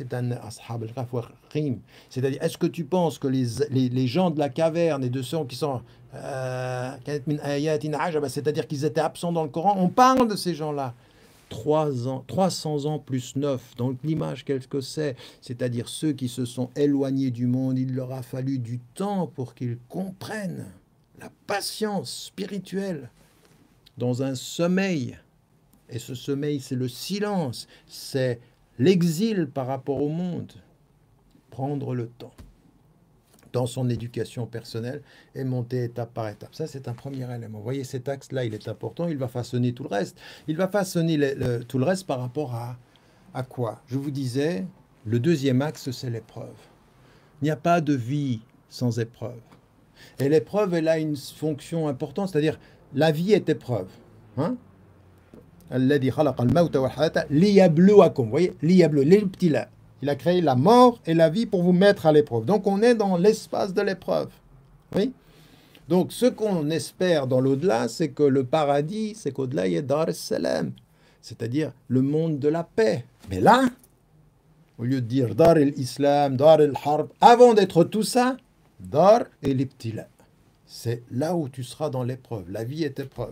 c'est-à-dire, est-ce que tu penses que les, les, les gens de la caverne et de ceux qui sont... Euh, c'est-à-dire qu'ils étaient absents dans le Coran, on parle de ces gens-là. Trois ans, trois cents ans plus neuf, donc l'image qu'est-ce que c'est, c'est-à-dire ceux qui se sont éloignés du monde, il leur a fallu du temps pour qu'ils comprennent la patience spirituelle dans un sommeil. Et ce sommeil, c'est le silence, c'est l'exil par rapport au monde. Prendre le temps dans son éducation personnelle et monter étape par étape. Ça, c'est un premier élément. Vous voyez, cet axe-là, il est important, il va façonner tout le reste. Il va façonner le, le, tout le reste par rapport à, à quoi? Je vous disais, le deuxième axe, c'est l'épreuve. Il n'y a pas de vie sans épreuve. Et l'épreuve, elle a une fonction importante, c'est-à-dire la vie est épreuve. Hein? Alladhi khalaqa al-mawta wal hayata liyabluwakum. Vous voyez, liyablu, l'ibtila. Il a créé la mort et la vie pour vous mettre à l'épreuve. Donc, on est dans l'espace de l'épreuve. Oui. Donc, ce qu'on espère dans l'au-delà, c'est que le paradis, c'est qu'au-delà, il y a Dar es-Salam, c'est-à-dire le monde de la paix. Mais là, au lieu de dire Dar el-Islam, Dar el-Harb, avant d'être tout ça, Dar el-Ibtila. C'est là où tu seras dans l'épreuve. La vie est épreuve.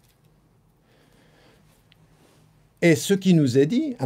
Et ce qui nous est dit,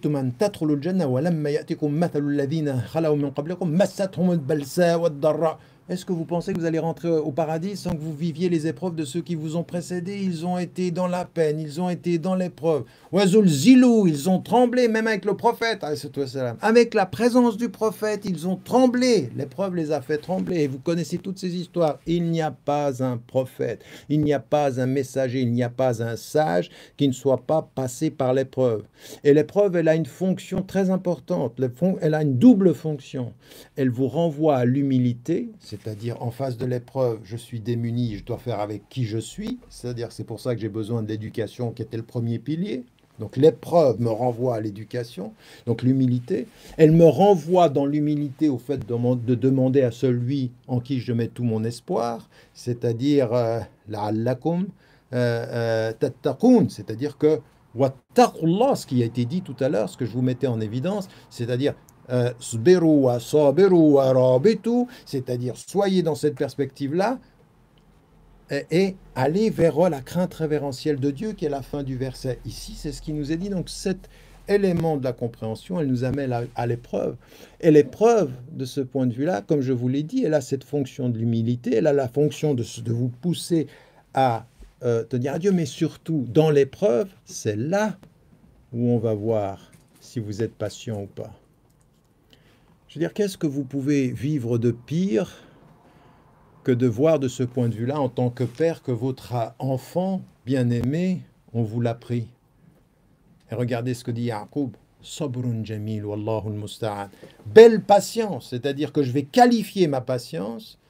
est-ce que vous pensez que vous allez rentrer au paradis sans que vous viviez les épreuves de ceux qui vous ont précédés? Ils ont été dans la peine, ils ont été dans l'épreuve. Ils ont tremblé, même avec le prophète. Avec la présence du prophète, ils ont tremblé. L'épreuve les a fait trembler. Et vous connaissez toutes ces histoires. Il n'y a pas un prophète, il n'y a pas un messager, il n'y a pas un sage qui ne soit pas passé par l'épreuve. Et l'épreuve, elle a une fonction très importante. Elle a une double fonction. Elle vous renvoie à l'humilité, c'est-à-dire en face de l'épreuve, je suis démuni, je dois faire avec qui je suis. C'est-à-dire c'est pour ça que j'ai besoin de l'éducation qui était le premier pilier. Donc l'épreuve me renvoie à l'éducation, donc l'humilité. Elle me renvoie dans l'humilité au fait de, de demander à celui en qui je mets tout mon espoir, c'est-à-dire la'allakum tattaqoun, c'est-à-dire que wattaqullah, ce qui a été dit tout à l'heure, ce que je vous mettais en évidence, c'est-à-dire sbiru wa sabiru wa rabitu, c'est-à-dire soyez dans cette perspective-là et, et allez vers la crainte révérentielle de Dieu qui est la fin du verset. Ici, c'est ce qui nous est dit. Donc cet élément de la compréhension, elle nous amène à, à l'épreuve. Et l'épreuve, de ce point de vue-là, comme je vous l'ai dit, elle a cette fonction de l'humilité, elle a la fonction de, de vous pousser à euh, tenir à Dieu, mais surtout, dans l'épreuve, c'est là où on va voir si vous êtes patient ou pas. Je veux dire, qu'est-ce que vous pouvez vivre de pire que de voir de ce point de vue-là, en tant que père, que votre enfant bien-aimé, on vous l'a pris. Et regardez ce que dit Ya'qub. Sabrun jamil, wallahu al-musta'an. Belle patience, c'est-à-dire que je vais qualifier ma patience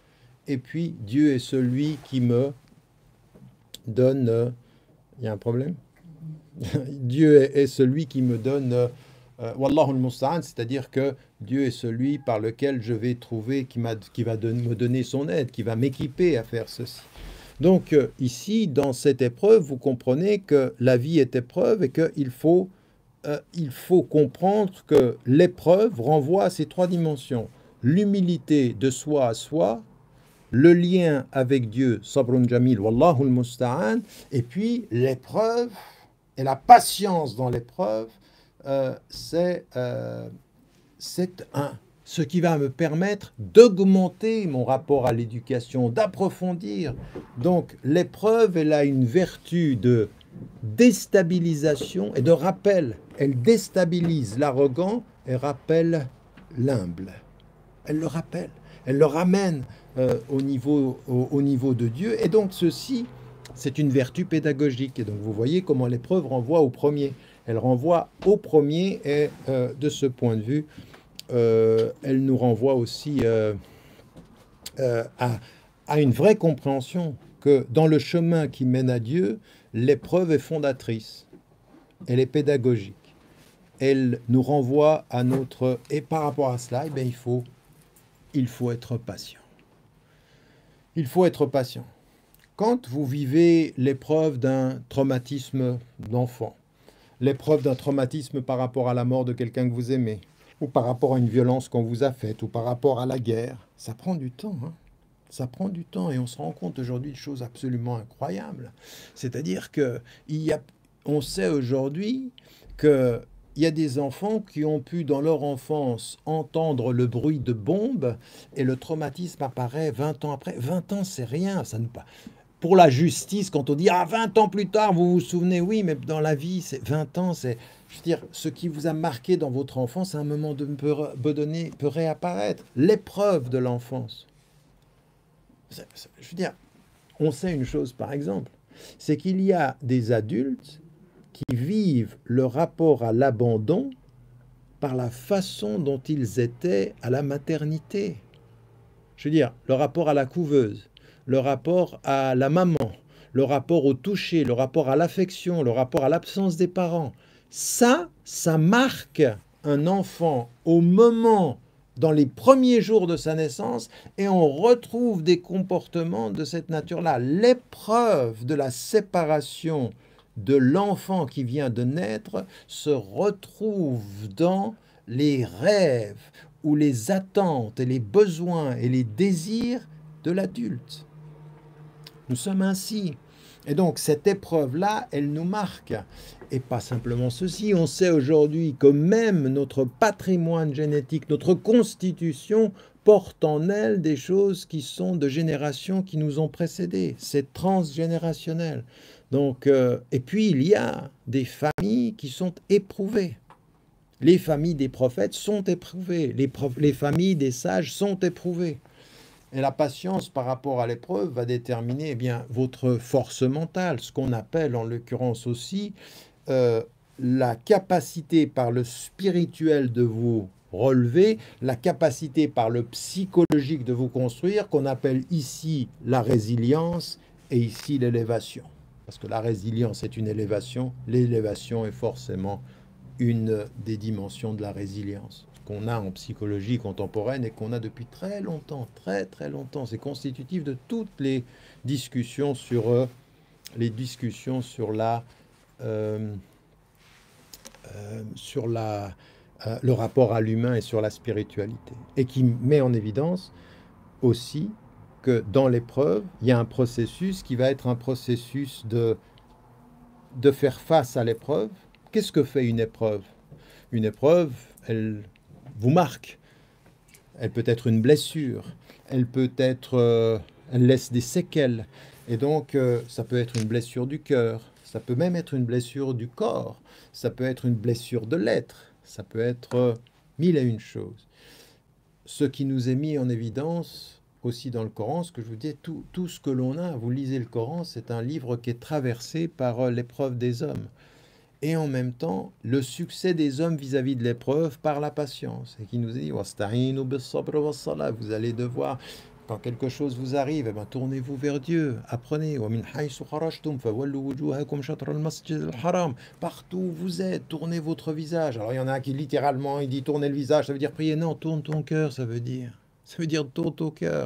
et puis Dieu est celui qui me donne... euh, Il y a un problème? Dieu est, est celui qui me donne... euh, euh, Wallahu al-musta'an, c'est-à-dire que Dieu est celui par lequel je vais trouver, qui, m'a, qui va don- me donner son aide, qui va m'équiper à faire ceci. Donc euh, ici, dans cette épreuve, vous comprenez que la vie est épreuve et qu'il faut, euh, il faut comprendre que l'épreuve renvoie à ces trois dimensions. L'humilité de soi à soi, le lien avec Dieu, sabrun jamil, wallahu al-musta'an, et puis l'épreuve et la patience dans l'épreuve, euh, c'est euh, c'est un, ce qui va me permettre d'augmenter mon rapport à l'éducation, d'approfondir. Donc l'épreuve, elle a une vertu de déstabilisation et de rappel. Elle déstabilise l'arrogant et rappelle l'humble. Elle le rappelle, elle le ramène euh, au, niveau, au, au niveau de Dieu. Et donc ceci, c'est une vertu pédagogique. Et donc vous voyez comment l'épreuve renvoie au premier. Elle renvoie au premier et euh, de ce point de vue, euh, elle nous renvoie aussi euh, euh, à, à une vraie compréhension que dans le chemin qui mène à Dieu, l'épreuve est fondatrice, elle est pédagogique, elle nous renvoie à notre... Et par rapport à cela, eh bien, il faut, il faut être patient. Il faut être patient. Quand vous vivez l'épreuve d'un traumatisme d'enfant, l'épreuve d'un traumatisme par rapport à la mort de quelqu'un que vous aimez, ou par rapport à une violence qu'on vous a faite, ou par rapport à la guerre, ça prend du temps. Hein. Ça prend du temps et on se rend compte aujourd'hui de choses absolument incroyables. C'est-à-dire que il y a, on sait aujourd'hui qu'il y a des enfants qui ont pu, dans leur enfance, entendre le bruit de bombes et le traumatisme apparaît vingt ans après. vingt ans, c'est rien. Ça nous... Pour la justice, quand on dit « Ah, vingt ans plus tard, vous vous souvenez ?» Oui, mais dans la vie, c'est vingt ans, c'est... Je veux dire, ce qui vous a marqué dans votre enfance, à un moment donné, peut, peut, donner, peut réapparaître. L'épreuve de l'enfance. Je veux dire, on sait une chose, par exemple, c'est qu'il y a des adultes qui vivent le rapport à l'abandon par la façon dont ils étaient à la maternité. Je veux dire, le rapport à la couveuse, le rapport à la maman, le rapport au toucher, le rapport à l'affection, le rapport à l'absence des parents. Ça, ça marque un enfant au moment, dans les premiers jours de sa naissance, et on retrouve des comportements de cette nature-là. L'épreuve de la séparation de l'enfant qui vient de naître se retrouve dans les rêves ou les attentes et les besoins et les désirs de l'adulte. Nous sommes ainsi. Et donc, cette épreuve-là, elle nous marque. Et pas simplement ceci, on sait aujourd'hui que même notre patrimoine génétique, notre constitution, porte en elle des choses qui sont de générations qui nous ont précédés. C'est transgénérationnel. Donc, euh, et puis, il y a des familles qui sont éprouvées. Les familles des prophètes sont éprouvées. Les, les familles des sages sont éprouvées. Et la patience par rapport à l'épreuve va déterminer eh bien, votre force mentale, ce qu'on appelle en l'occurrence aussi euh, la capacité par le spirituel de vous relever, la capacité par le psychologique de vous construire, qu'on appelle ici la résilience et ici l'élévation. Parce que la résilience est une élévation, l'élévation est forcément une des dimensions de la résilience qu'on a en psychologie contemporaine et qu'on a depuis très longtemps, très très longtemps. C'est constitutif de toutes les discussions sur euh, les discussions sur la euh, euh, sur la euh, le rapport à l'humain et sur la spiritualité, et qui met en évidence aussi que dans l'épreuve, il y a un processus qui va être un processus de de faire face à l'épreuve. Qu'est-ce que fait une épreuve? Une épreuve, elle vous marque. Elle peut être une blessure. Elle peut être... Euh, elle laisse des séquelles. Et donc, euh, ça peut être une blessure du cœur. Ça peut même être une blessure du corps. Ça peut être une blessure de l'être. Ça peut être euh, mille et une choses. Ce qui nous est mis en évidence aussi dans le Coran, ce que je vous dis, tout, tout ce que l'on a, vous lisez le Coran, c'est un livre qui est traversé par euh, l'épreuve des hommes. Et en même temps, le succès des hommes vis-à-vis de l'épreuve par la patience. Et qui nous dit, vous allez devoir, Quand quelque chose vous arrive, eh ben, tournez-vous vers Dieu, apprenez. Partout où vous êtes, tournez votre visage. Alors il y en a un qui littéralement, il dit tournez le visage, ça veut dire prier. Non, tourne ton cœur, ça veut dire. Ça veut dire tourne ton cœur.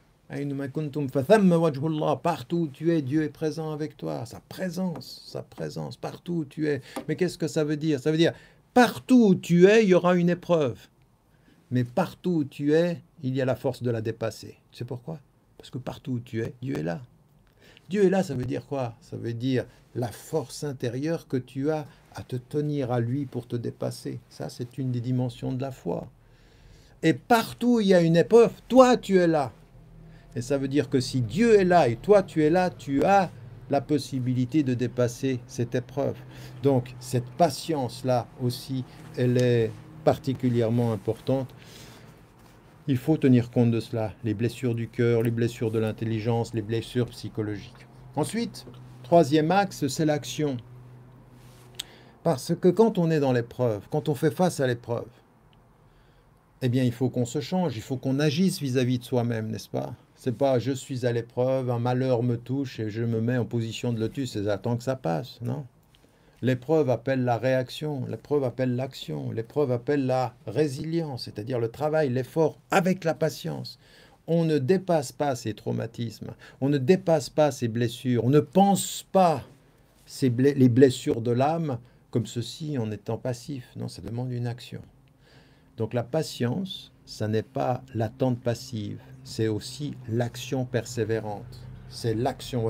Partout où tu es, Dieu est présent avec toi. Sa présence, sa présence, partout où tu es. Mais qu'est-ce que ça veut dire? Ça veut dire, partout où tu es, il y aura une épreuve. Mais partout où tu es, il y a la force de la dépasser. Tu sais pourquoi? Parce que partout où tu es, Dieu est là. Dieu est là, ça veut dire quoi? Ça veut dire la force intérieure que tu as à te tenir à lui pour te dépasser. Ça, c'est une des dimensions de la foi. Et partout où il y a une épreuve, toi, tu es là. Et ça veut dire que si Dieu est là et toi, tu es là, tu as la possibilité de dépasser cette épreuve. Donc, cette patience-là aussi, elle est particulièrement importante. Il faut tenir compte de cela, les blessures du cœur, les blessures de l'intelligence, les blessures psychologiques. Ensuite, troisième axe, c'est l'action. Parce que quand on est dans l'épreuve, quand on fait face à l'épreuve, eh bien, il faut qu'on se change, il faut qu'on agisse vis-à-vis de soi-même, n'est-ce pas? C'est pas je suis à l'épreuve, un malheur me touche et je me mets en position de lotus et j'attends que ça passe, non? L'épreuve appelle la réaction, l'épreuve appelle l'action, l'épreuve appelle la résilience, c'est-à-dire le travail, l'effort avec la patience. On ne dépasse pas ces traumatismes, on ne dépasse pas ces blessures, on ne pense pas ces ble- les blessures de l'âme comme ceci en étant passif. Non, ça demande une action. Donc la patience, ça n'est pas l'attente passive, c'est aussi l'action persévérante. C'est l'action.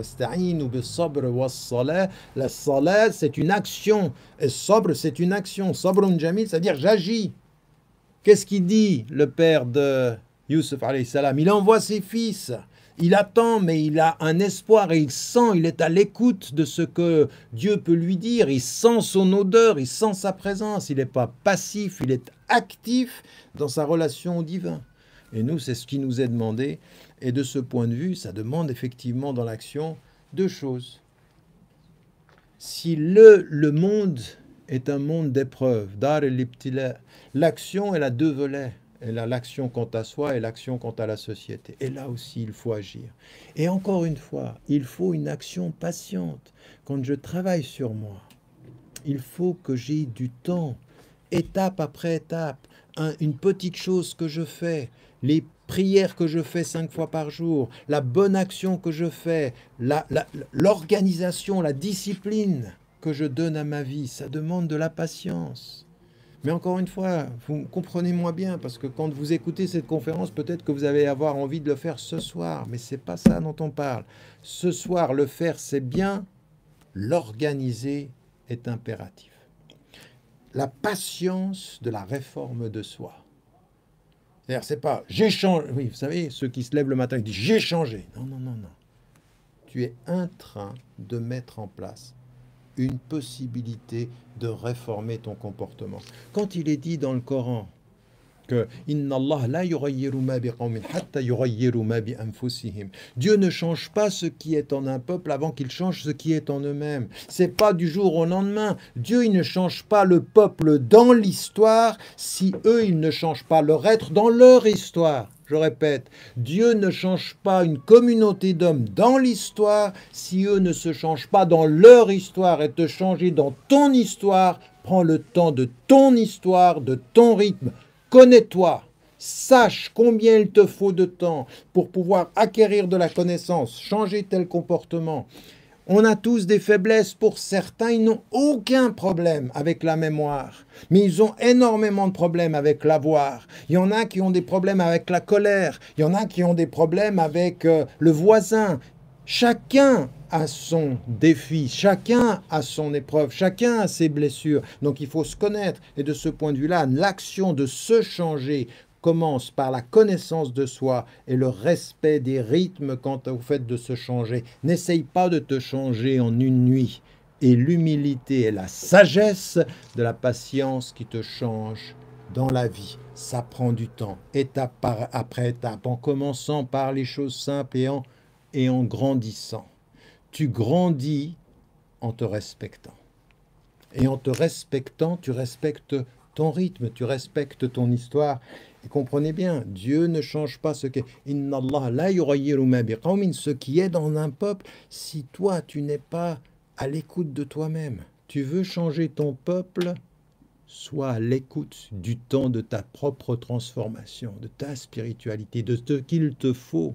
La salat, c'est une action. Et sabr, c'est une action. Sabrun jamil, c'est-à-dire j'agis. Qu'est-ce qu'il dit, le père de Youssef alayhi salam? Il envoie ses fils. Il attend, mais il a un espoir et il sent, il est à l'écoute de ce que Dieu peut lui dire. Il sent son odeur, il sent sa présence. Il n'est pas passif, il est actif dans sa relation au divin. Et nous, c'est ce qui nous est demandé. Et de ce point de vue, ça demande effectivement dans l'action deux choses. Si le, le monde est un monde d'épreuves, dar el-ibtila, l'action, elle a deux volets. Elle a l'action quant à soi et l'action quant à la société. Et là aussi, il faut agir. Et encore une fois, il faut une action patiente. Quand je travaille sur moi, il faut que j'ai du temps, étape après étape, un, une petite chose que je fais, les prières que je fais cinq fois par jour, la bonne action que je fais, la, la, l'organisation, la discipline que je donne à ma vie, ça demande de la patience. Mais encore une fois, vous comprenez-moi bien, parce que quand vous écoutez cette conférence, peut-être que vous allez avoir envie de le faire ce soir, mais ce n'est pas ça dont on parle. Ce soir, le faire, c'est bien, l'organiser est impératif. La patience de la réforme de soi. C'est-à-dire, c'est pas j'ai changé. Oui, vous savez, ceux qui se lèvent le matin et disent j'ai changé. Non, non, non, non. Tu es en train de mettre en place une possibilité de réformer ton comportement. Quand il est dit dans le Coran que Inna Allah la yughayyiru ma biqawmin hatta yughayyiru ma bi anfusihim. Dieu ne change pas ce qui est en un peuple avant qu'il change ce qui est en eux-mêmes. C'est pas du jour au lendemain. Dieu, il ne change pas le peuple dans l'histoire si eux, ils ne changent pas leur être dans leur histoire. Je répète, Dieu ne change pas une communauté d'hommes dans l'histoire si eux ne se changent pas dans leur histoire. Et te changer dans ton histoire, prends le temps de ton histoire, de ton rythme. Connais-toi, sache combien il te faut de temps pour pouvoir acquérir de la connaissance, changer tel comportement. On a tous des faiblesses. Pour certains, ils n'ont aucun problème avec la mémoire, mais ils ont énormément de problèmes avec l'avoir. Il y en a qui ont des problèmes avec la colère, il y en a qui ont des problèmes avec euh, le voisin. Chacun a son défi, chacun a son épreuve, chacun a ses blessures. Donc il faut se connaître. Et de ce point de vue-là, l'action de se changer commence par la connaissance de soi et le respect des rythmes quant au fait de se changer. N'essaye pas de te changer en une nuit. Et l'humilité et la sagesse de la patience qui te change dans la vie. Ça prend du temps, étape par, après étape, en commençant par les choses simples et en, et en grandissant. Tu grandis en te respectant. Et en te respectant, tu respectes ton rythme, tu respectes ton histoire. Et comprenez bien, Dieu ne change pas ce qu'est. Inna Allah la yughayyiru ma biqawmin, ce qui est dans un peuple, si toi tu n'es pas à l'écoute de toi-même. Tu veux changer ton peuple, sois à l'écoute du temps de ta propre transformation, de ta spiritualité, de ce qu'il te faut.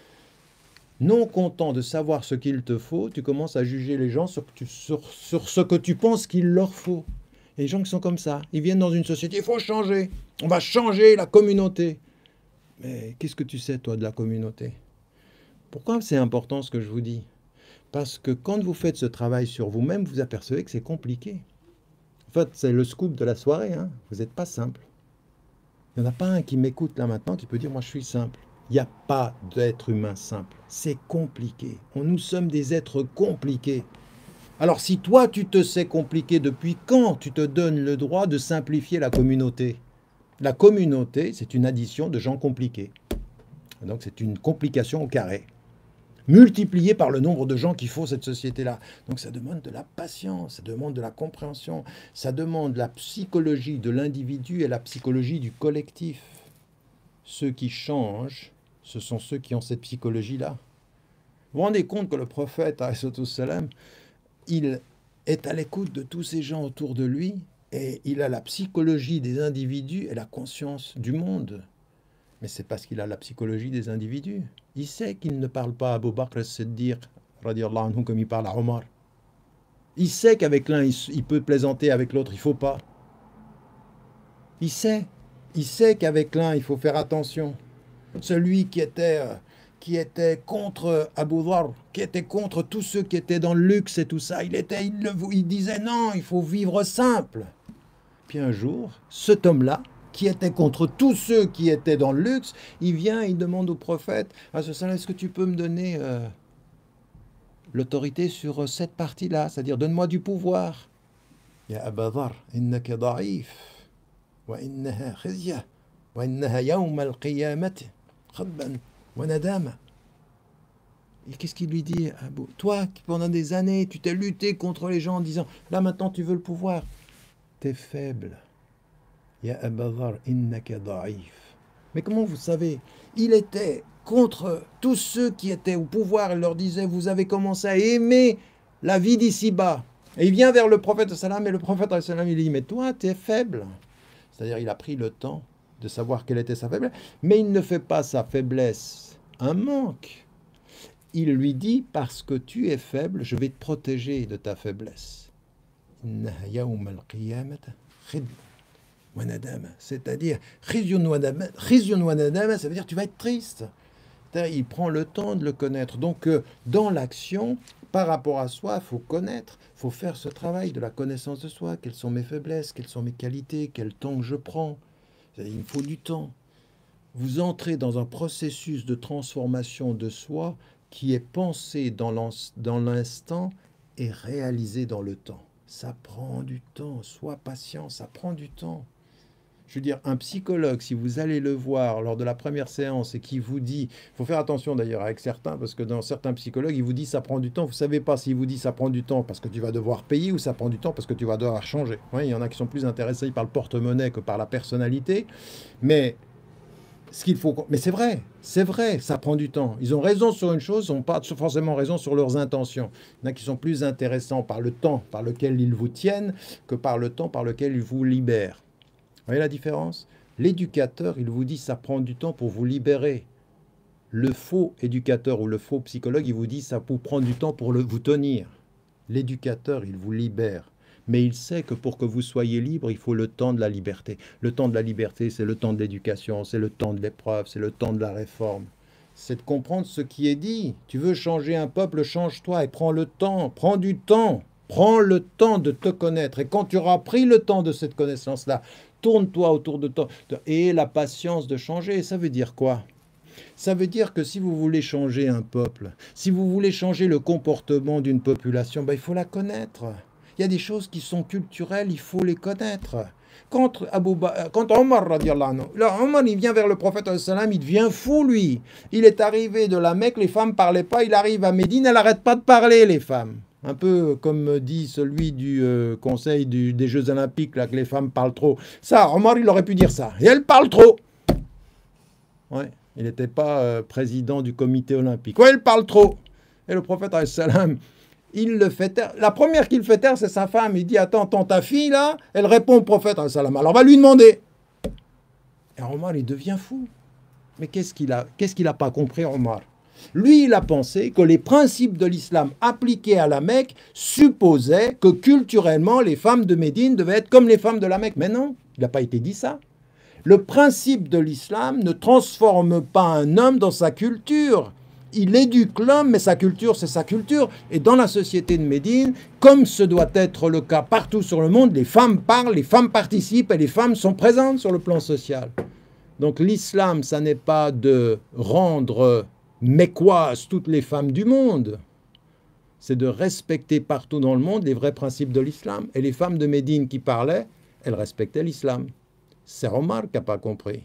Non content de savoir ce qu'il te faut, tu commences à juger les gens sur, sur, sur ce que tu penses qu'il leur faut. Et les gens qui sont comme ça, ils viennent dans une société, il faut changer, on va changer la communauté. Mais qu'est-ce que tu sais, toi, de la communauté? Pourquoi c'est important ce que je vous dis? Parce que quand vous faites ce travail sur vous-même, vous apercevez que c'est compliqué. En fait, c'est le scoop de la soirée, hein. Vous n'êtes pas simple. Il n'y en a pas un qui m'écoute là maintenant qui peut dire « moi je suis simple ». Il n'y a pas d'être humain simple. C'est compliqué. Nous sommes des êtres compliqués. Alors si toi tu te sais compliqué, depuis quand tu te donnes le droit de simplifier la communauté? La communauté, c'est une addition de gens compliqués. Donc c'est une complication au carré, multipliée par le nombre de gens qui font cette société-là. Donc ça demande de la patience, ça demande de la compréhension, ça demande la psychologie de l'individu et la psychologie du collectif. Ceux qui changent, ce sont ceux qui ont cette psychologie-là. Vous vous rendez compte que le prophète, alayhi salam, il est à l'écoute de tous ces gens autour de lui et il a la psychologie des individus et la conscience du monde. Mais c'est parce qu'il a la psychologie des individus. Il sait qu'il ne parle pas à Abu Bakr as-Siddiq, radiyallahu anhu, comme il parle à Omar. Il sait qu'avec l'un, il, il peut plaisanter, avec l'autre, il ne faut pas. Il sait. Il sait qu'avec l'un, il faut faire attention. Celui qui était, euh, qui était contre Abu Dharr, qui était contre tous ceux qui étaient dans le luxe et tout ça, il, était, il, le, il disait non, il faut vivre simple. Puis un jour, cet homme-là, qui était contre tous ceux qui étaient dans le luxe, il vient, il demande au prophète, ah, est-ce que tu peux me donner euh, l'autorité sur cette partie-là, c'est-à-dire donne-moi du pouvoir. Ya Abu Dharr, innaka da'if. وإنها خزية وإنها يوم القيامة خبا وندامة. Et qu'est-ce qu'il lui dit? Toi qui pendant des années tu t'es lutté contre les gens en disant là maintenant tu veux le pouvoir, t'es faible. Ya Abu Dharr innaka da'if. Mais comment vous savez? Il était contre tous ceux qui étaient au pouvoir. Il leur disait vous avez commencé à aimer la vie d'ici-bas. Et il vient vers le prophète sallam et le prophète sallam il dit mais toi t'es faible. C'est-à-dire il a pris le temps de savoir quelle était sa faiblesse, mais il ne fait pas sa faiblesse un manque. Il lui dit, parce que tu es faible, je vais te protéger de ta faiblesse. C'est-à-dire, ça veut dire tu vas être triste. Il prend le temps de le connaître. Donc, dans l'action, par rapport à soi, il faut connaître, il faut faire ce travail de la connaissance de soi. Quelles sont mes faiblesses, quelles sont mes qualités, quel temps que je prends. Il me faut du temps. Vous entrez dans un processus de transformation de soi qui est pensé dans l'instant et réalisé dans le temps. Ça prend du temps. Sois patient, ça prend du temps. Je veux dire, un psychologue, si vous allez le voir lors de la première séance et qui vous dit, il faut faire attention d'ailleurs avec certains, parce que dans certains psychologues, il vous dit ça prend du temps. Vous ne savez pas s'il vous dit ça prend du temps parce que tu vas devoir payer ou ça prend du temps parce que tu vas devoir changer. Oui, il y en a qui sont plus intéressés par le porte-monnaie que par la personnalité. Mais ce qu'il faut, mais c'est vrai, c'est vrai, ça prend du temps. Ils ont raison sur une chose, ils n'ont pas forcément raison sur leurs intentions. Il y en a qui sont plus intéressants par le temps par lequel ils vous tiennent que par le temps par lequel ils vous libèrent. Vous voyez la différence? L'éducateur, il vous dit ça prend du temps pour vous libérer. Le faux éducateur ou le faux psychologue, il vous dit ça vous prend du temps pour le, vous tenir. L'éducateur, il vous libère. Mais il sait que pour que vous soyez libre, il faut le temps de la liberté. Le temps de la liberté, c'est le temps de l'éducation, c'est le temps de l'épreuve, c'est le temps de la réforme. C'est de comprendre ce qui est dit. Tu veux changer un peuple, change-toi et prends le temps, prends du temps. Prends le temps de te connaître. Et quand tu auras pris le temps de cette connaissance-là, tourne-toi autour de toi et aie la patience de changer. Et ça veut dire quoi? Ça veut dire que si vous voulez changer un peuple, si vous voulez changer le comportement d'une population, ben, il faut la connaître. Il y a des choses qui sont culturelles, il faut les connaître. Quand, Abu ba quand Omar, là, Omar, il vient vers le prophète, il devient fou, lui. Il est arrivé de la Mecque, les femmes ne parlaient pas, il arrive à Médine, elle n'arrête pas de parler, les femmes. Un peu comme dit celui du euh, Conseil du, des Jeux Olympiques, là, que les femmes parlent trop. Ça, Omar, il aurait pu dire ça. Et elles parlent trop. Ouais, il n'était pas euh, président du comité olympique. Ouais, elle parle trop. Et le prophète, alayhi salam, il le fait taire. La première qu'il fait taire, c'est sa femme. Il dit, attends, attends, ta fille, là, elle répond au prophète, alayhi salam. Alors, on va lui demander. Et Omar, il devient fou. Mais qu'est-ce qu'il a, qu'est-ce qu'il n'a pas compris, Omar? Lui, il a pensé que les principes de l'islam appliqués à la Mecque supposaient que culturellement, les femmes de Médine devaient être comme les femmes de la Mecque. Mais non, il n'a pas été dit ça. Le principe de l'islam ne transforme pas un homme dans sa culture. Il éduque l'homme, mais sa culture, c'est sa culture. Et dans la société de Médine, comme ce doit être le cas partout sur le monde, les femmes parlent, les femmes participent et les femmes sont présentes sur le plan social. Donc l'islam, ça n'est pas de rendre mécoises toutes les femmes du monde. C'est de respecter partout dans le monde les vrais principes de l'islam. Et les femmes de Médine qui parlaient, elles respectaient l'islam. C'est Omar qui n'a pas compris.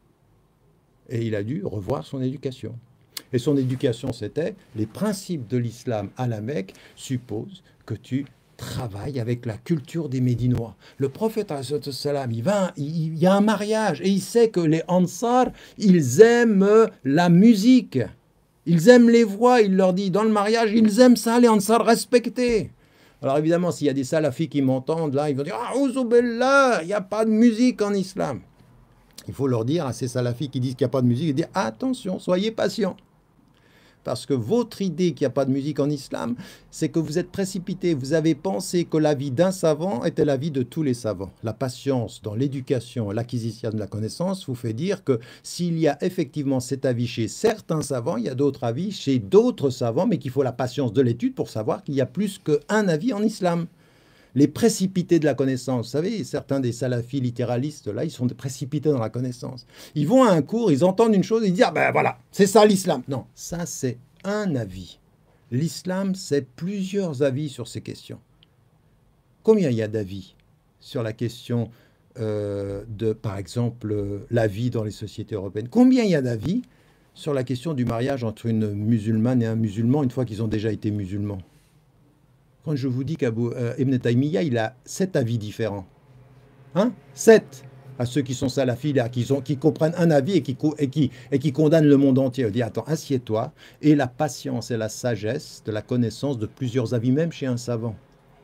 Et il a dû revoir son éducation. Et son éducation, c'était les principes de l'islam à la Mecque supposent que tu travailles avec la culture des Médinois. Le prophète, salam, il, va, il, il y a un mariage et il sait que les Ansar, ils aiment la musique. Ils aiment les voix, il leur dit, dans le mariage, ils aiment ça, les Ansar, respectés. Alors évidemment, s'il y a des salafis qui m'entendent, là, ils vont dire « Ah, Ouzubillah, il n'y a pas de musique en islam ». Il faut leur dire à ces salafis qui disent qu'il n'y a pas de musique, dire « Attention, soyez patients ». Parce que votre idée qu'il n'y a pas de musique en islam, c'est que vous êtes précipité. Vous avez pensé que la vie d'un savant était la vie de tous les savants. La patience dans l'éducation et l'acquisition de la connaissance vous fait dire que s'il y a effectivement cet avis chez certains savants, il y a d'autres avis chez d'autres savants, mais qu'il faut la patience de l'étude pour savoir qu'il y a plus qu'un avis en islam. Les précipités de la connaissance. Vous savez, certains des salafis littéralistes, là, ils sont précipités dans la connaissance. Ils vont à un cours, ils entendent une chose, ils disent « Ah ben voilà, c'est ça l'islam ». Non, ça c'est un avis. L'islam, c'est plusieurs avis sur ces questions. Combien il y a d'avis sur la question euh, de, par exemple, euh, la vie dans les sociétés européennes? Combien il y a d'avis sur la question du mariage entre une musulmane et un musulman une fois qu'ils ont déjà été musulmans? Quand je vous dis qu'Ibn euh, Taymiyyah, il a sept avis différents. Hein? Sept. À ceux qui sont salafis, là, qui, sont, qui comprennent un avis et qui, et, qui, et qui condamnent le monde entier. Il dit, attends, assieds-toi. Et la patience et la sagesse de la connaissance de plusieurs avis, même chez un savant.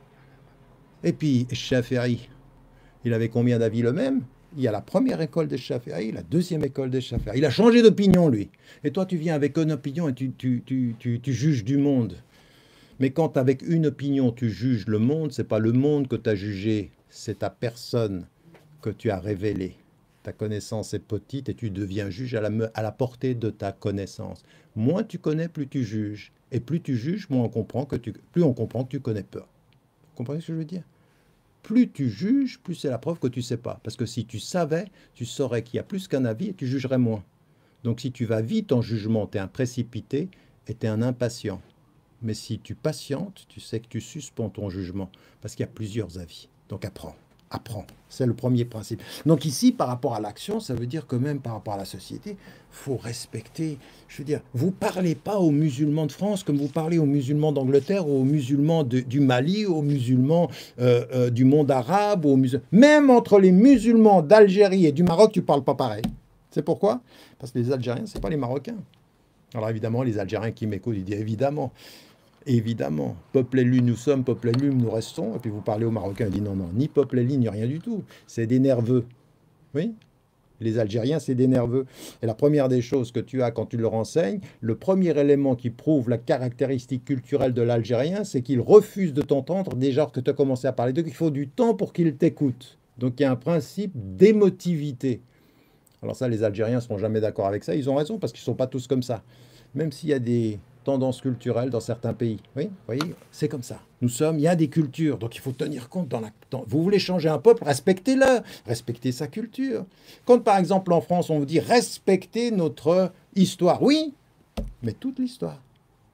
Et puis, Shafi'i, il avait combien d'avis le même? Il y a la première école des Shafi'i, la deuxième école des Shafi'i. Il a changé d'opinion, lui. Et toi, tu viens avec une opinion et tu, tu, tu, tu, tu juges du monde. Mais quand avec une opinion tu juges le monde, ce n'est pas le monde que tu as jugé, c'est ta personne que tu as révélée. Ta connaissance est petite et tu deviens juge à la, à la portée de ta connaissance. Moins tu connais, plus tu juges. Et plus tu juges, moins on comprend que tu, plus on comprend que tu connais peu. Vous comprenez ce que je veux dire? Plus tu juges, plus c'est la preuve que tu ne sais pas. Parce que si tu savais, tu saurais qu'il y a plus qu'un avis et tu jugerais moins. Donc si tu vas vite en jugement, tu es un précipité et tu es un impatient. Mais si tu patientes, tu sais que tu suspends ton jugement, parce qu'il y a plusieurs avis. Donc apprends, apprends. C'est le premier principe. Donc ici, par rapport à l'action, ça veut dire que même par rapport à la société, il faut respecter. Je veux dire, vous ne parlez pas aux musulmans de France comme vous parlez aux musulmans d'Angleterre, aux musulmans de, du Mali, aux musulmans euh, euh, du monde arabe. Aux musul... Même entre les musulmans d'Algérie et du Maroc, tu ne parles pas pareil. C'est pourquoi? Parce que les Algériens, ce n'est pas les Marocains. Alors évidemment, les Algériens qui m'écoutent, ils disent évidemment. Évidemment, peuple élu nous sommes, peuple élu nous restons. Et puis vous parlez aux Marocains, ils disent non, non, ni peuple élu, ni rien du tout. C'est des nerveux. Oui, les Algériens, c'est des nerveux. Et la première des choses que tu as quand tu leur enseignes, le premier élément qui prouve la caractéristique culturelle de l'Algérien, c'est qu'il refuse de t'entendre déjà que tu as commencé à parler. Donc il faut du temps pour qu'il t'écoute. Donc il y a un principe d'émotivité. Alors ça, les Algériens ne seront jamais d'accord avec ça. Ils ont raison parce qu'ils ne sont pas tous comme ça. Même s'il y a des tendances culturelles dans certains pays. Oui, vous voyez, c'est comme ça. Nous sommes, il y a des cultures, donc il faut tenir compte dans la... Dans, vous voulez changer un peuple, respectez-le, respectez sa culture. Quand par exemple en France, on vous dit respectez notre histoire, oui, mais toute l'histoire,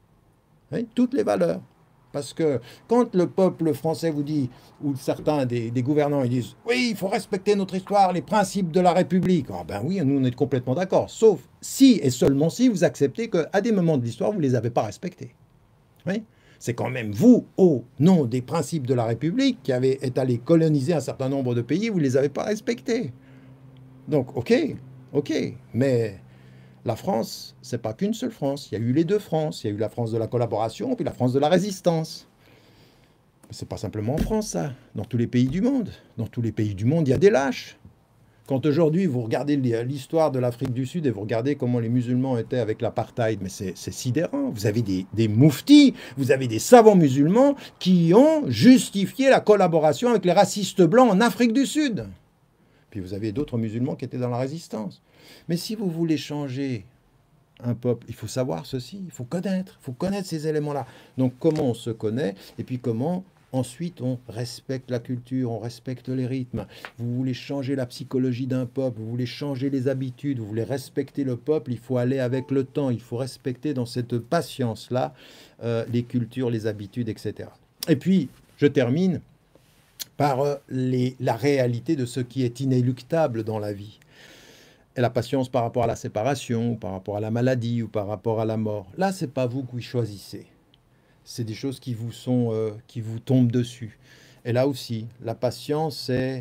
oui, toutes les valeurs. Parce que quand le peuple français vous dit, ou certains des, des gouvernants, ils disent « Oui, il faut respecter notre histoire, les principes de la République. » Ah ben oui, nous on est complètement d'accord. Sauf si et seulement si vous acceptez qu'à des moments de l'histoire, vous ne les avez pas respectés. Oui. C'est quand même vous, au nom des principes de la République, qui avez est allé coloniser un certain nombre de pays, vous ne les avez pas respectés. Donc, ok, ok, mais la France, c'est pas qu'une seule France. Il y a eu les deux France. Il y a eu la France de la collaboration, puis la France de la résistance. C'est pas simplement en France, ça. Dans tous les pays du monde. Dans tous les pays du monde, il y a des lâches. Quand aujourd'hui, vous regardez l'histoire de l'Afrique du Sud et vous regardez comment les musulmans étaient avec l'apartheid, mais c'est sidérant. Vous avez des, des mouftis, vous avez des savants musulmans qui ont justifié la collaboration avec les racistes blancs en Afrique du Sud. Puis vous avez d'autres musulmans qui étaient dans la résistance. Mais si vous voulez changer un peuple, il faut savoir ceci, il faut connaître, il faut connaître ces éléments-là. Donc comment on se connaît et puis comment ensuite on respecte la culture, on respecte les rythmes. Vous voulez changer la psychologie d'un peuple, vous voulez changer les habitudes, vous voulez respecter le peuple, il faut aller avec le temps, il faut respecter dans cette patience-là euh, les cultures, les habitudes, et cetera. Et puis, je termine par euh, les, la réalité de ce qui est inéluctable dans la vie. Et la patience par rapport à la séparation, ou par rapport à la maladie, ou par rapport à la mort. Là, ce n'est pas vous qui choisissez. C'est des choses qui vous, sont, euh, qui vous tombent dessus. Et là aussi, la patience, c'est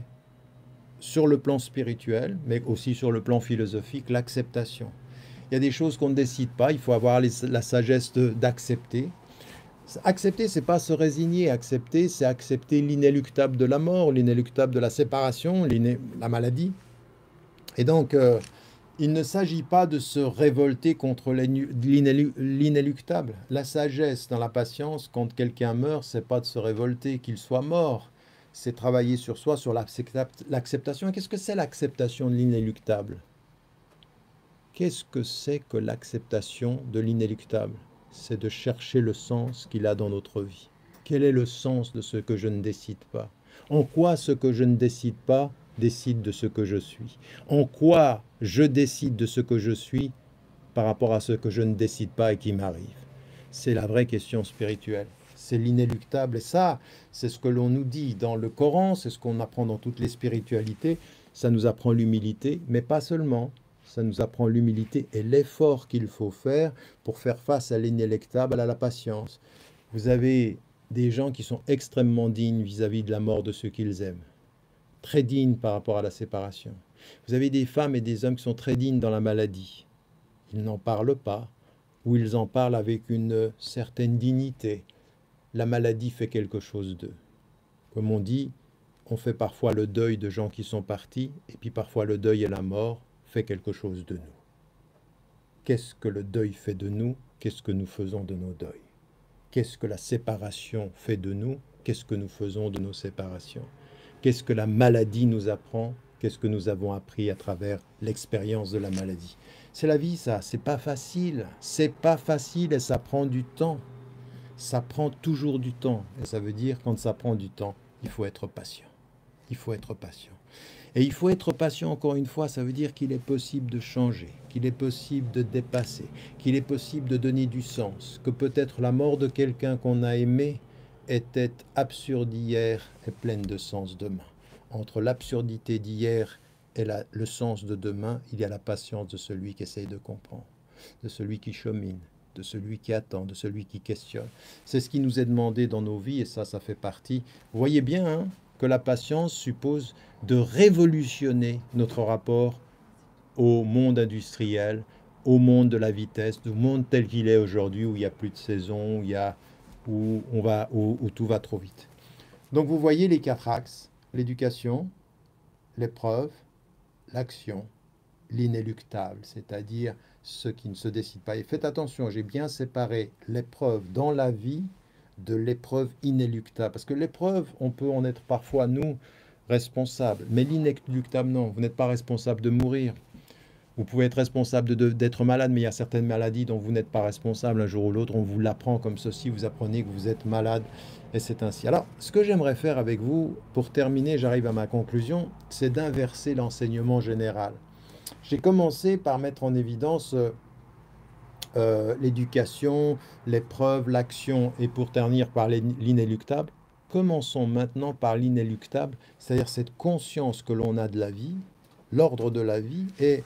sur le plan spirituel, mais aussi sur le plan philosophique, l'acceptation. Il y a des choses qu'on ne décide pas, il faut avoir les, la sagesse d'accepter. Accepter, c'est pas se résigner. Accepter, c'est accepter l'inéluctable de la mort, l'inéluctable de la séparation, la maladie. Et donc, euh, il ne s'agit pas de se révolter contre l'inéluctable. La sagesse dans la patience, quand quelqu'un meurt, c'est pas de se révolter qu'il soit mort. C'est travailler sur soi, sur l'acceptation. Et qu'est-ce que c'est l'acceptation de l'inéluctable? Qu'est-ce que c'est que l'acceptation de l'inéluctable? C'est de chercher le sens qu'il a dans notre vie. Quel est le sens de ce que je ne décide pas? En quoi ce que je ne décide pas décide de ce que je suis? En quoi je décide de ce que je suis par rapport à ce que je ne décide pas et qui m'arrive? C'est la vraie question spirituelle. C'est l'inéluctable. Et ça, c'est ce que l'on nous dit dans le Coran, c'est ce qu'on apprend dans toutes les spiritualités. Ça nous apprend l'humilité, mais pas seulement. Ça nous apprend l'humilité et l'effort qu'il faut faire pour faire face à l'inéluctable, à la patience. Vous avez des gens qui sont extrêmement dignes vis-à-vis de la mort de ceux qu'ils aiment. Très dignes par rapport à la séparation. Vous avez des femmes et des hommes qui sont très dignes dans la maladie. Ils n'en parlent pas, ou ils en parlent avec une certaine dignité. La maladie fait quelque chose d'eux. Comme on dit, on fait parfois le deuil de gens qui sont partis, et puis parfois le deuil et la mort fait quelque chose de nous. Qu'est-ce que le deuil fait de nous? Qu'est-ce que nous faisons de nos deuils? Qu'est-ce que la séparation fait de nous? Qu'est-ce que nous faisons de nos séparations? Qu'est-ce que la maladie nous apprend? Qu'est-ce que nous avons appris à travers l'expérience de la maladie? C'est la vie, ça. C'est pas facile. C'est pas facile et ça prend du temps. Ça prend toujours du temps. Et ça veut dire, quand ça prend du temps, il faut être patient. Il faut être patient. Et il faut être patient, encore une fois, ça veut dire qu'il est possible de changer, qu'il est possible de dépasser, qu'il est possible de donner du sens, que peut-être la mort de quelqu'un qu'on a aimé était absurde hier et pleine de sens demain. Entre l'absurdité d'hier et la, le sens de demain, il y a la patience de celui qui essaye de comprendre, de celui qui chemine, de celui qui attend, de celui qui questionne. C'est ce qui nous est demandé dans nos vies et ça, ça fait partie. Vous voyez bien hein, que la patience suppose de révolutionner notre rapport au monde industriel, au monde de la vitesse, au monde tel qu'il est aujourd'hui, où il n'y a plus de saison, où, il y a, où, on va, où, où tout va trop vite. Donc vous voyez les quatre axes, l'éducation, l'épreuve, l'action, l'inéluctable, c'est-à-dire ce qui ne se décide pas. Et faites attention, j'ai bien séparé l'épreuve dans la vie de l'épreuve inéluctable. Parce que l'épreuve, on peut en être parfois, nous, responsables. Mais l'inéluctable, non. Vous n'êtes pas responsable de mourir. Vous pouvez être responsable d'être malade, mais il y a certaines maladies dont vous n'êtes pas responsable. Un jour ou l'autre, on vous l'apprend comme ceci. Vous apprenez que vous êtes malade et c'est ainsi. Alors, ce que j'aimerais faire avec vous, pour terminer, j'arrive à ma conclusion, c'est d'inverser l'enseignement général. J'ai commencé par mettre en évidence euh, euh, l'éducation, l'épreuve, l'action, et pour terminer par l'inéluctable. Commençons maintenant par l'inéluctable, c'est-à-dire cette conscience que l'on a de la vie, l'ordre de la vie, et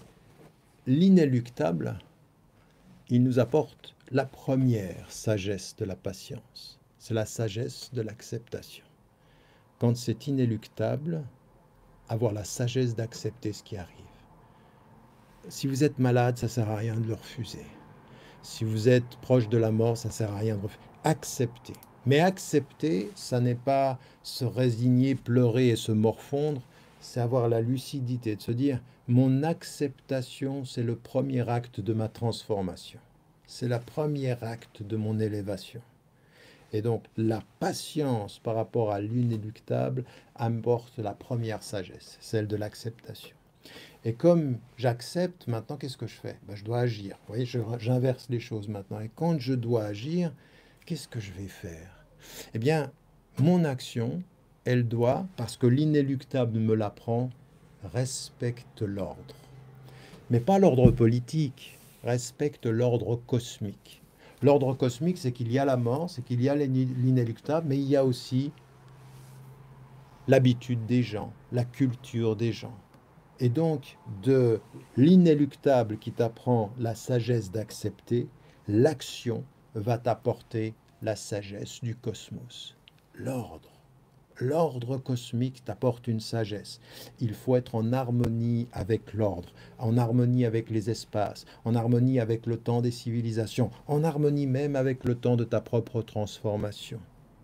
l'inéluctable, il nous apporte la première sagesse de la patience. c'est la sagesse de l'acceptation. Quand c'est inéluctable, avoir la sagesse d'accepter ce qui arrive. Si vous êtes malade, ça ne sert à rien de le refuser. Si vous êtes proche de la mort, ça ne sert à rien de refuser. Accepter. Mais accepter, ça n'est pas se résigner, pleurer et se morfondre, c'est avoir la lucidité de se dire « mon acceptation, c'est le premier acte de ma transformation. C'est le premier acte de mon élévation. » Et donc, la patience par rapport à l'inéluctable apporte la première sagesse, celle de l'acceptation. Et comme j'accepte, maintenant, qu'est-ce que je fais? Ben, je dois agir. Vous voyez, j'inverse les choses maintenant. Et quand je dois agir, qu'est-ce que je vais faire? Eh bien, mon action, elle doit, parce que l'inéluctable me l'apprend, respecte l'ordre. Mais pas l'ordre politique, respecte l'ordre cosmique. L'ordre cosmique, c'est qu'il y a la mort, c'est qu'il y a l'inéluctable, mais il y a aussi l'habitude des gens, la culture des gens. Et donc, de l'inéluctable qui t'apprend la sagesse d'accepter, l'action va t'apporter la sagesse du cosmos. L'ordre. L'ordre cosmique t'apporte une sagesse. Il faut être en harmonie avec l'ordre, en harmonie avec les espaces, en harmonie avec le temps des civilisations, en harmonie même avec le temps de ta propre transformation.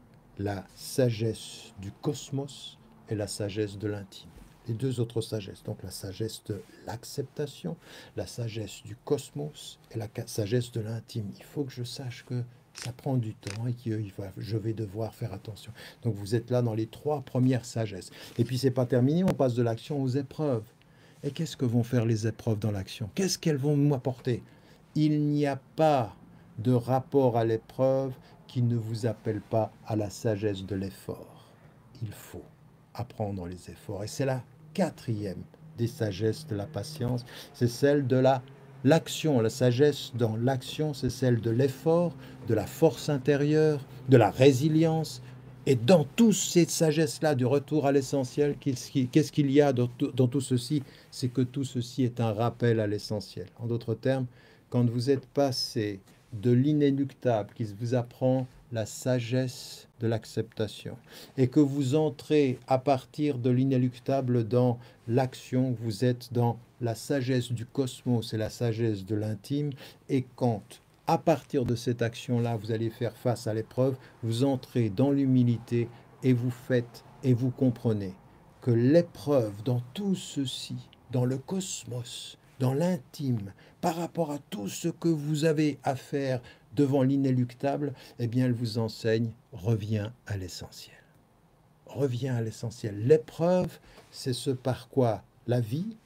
La sagesse du cosmos et la sagesse de l'intime. Les deux autres sagesses, donc la sagesse de l'acceptation, la sagesse du cosmos et la sagesse de l'intime. Il faut que je sache que ça prend du temps et que je vais devoir faire attention. Donc vous êtes là dans les trois premières sagesses. Et puis c'est pas terminé, on passe de l'action aux épreuves. Et qu'est-ce que vont faire les épreuves dans l'action? Qu'est-ce qu'elles vont m'apporter? Il n'y a pas de rapport à l'épreuve qui ne vous appelle pas à la sagesse de l'effort. Il faut apprendre les efforts. Et c'est la quatrième des sagesses de la patience, c'est celle de la l'action. La sagesse dans l'action, c'est celle de l'effort, de la force intérieure, de la résilience. Et dans toutes ces sagesses-là, du retour à l'essentiel, qu'est-ce qu'il y a dans tout, dans tout ceci? C'est que tout ceci est un rappel à l'essentiel. En d'autres termes, quand vous êtes passé de l'inéluctable qui vous apprend la sagesse de l'acceptation et que vous entrez à partir de l'inéluctable dans l'action, vous êtes dans la sagesse du cosmos et la sagesse de l'intime, et quand à partir de cette action-là, vous allez faire face à l'épreuve, vous entrez dans l'humilité et vous faites et vous comprenez que l'épreuve dans tout ceci, dans le cosmos, dans l'intime, par rapport à tout ce que vous avez à faire devant l'inéluctable, eh bien, elle vous enseigne, reviens à l'essentiel. Reviens à l'essentiel. L'épreuve, c'est ce par quoi la vie,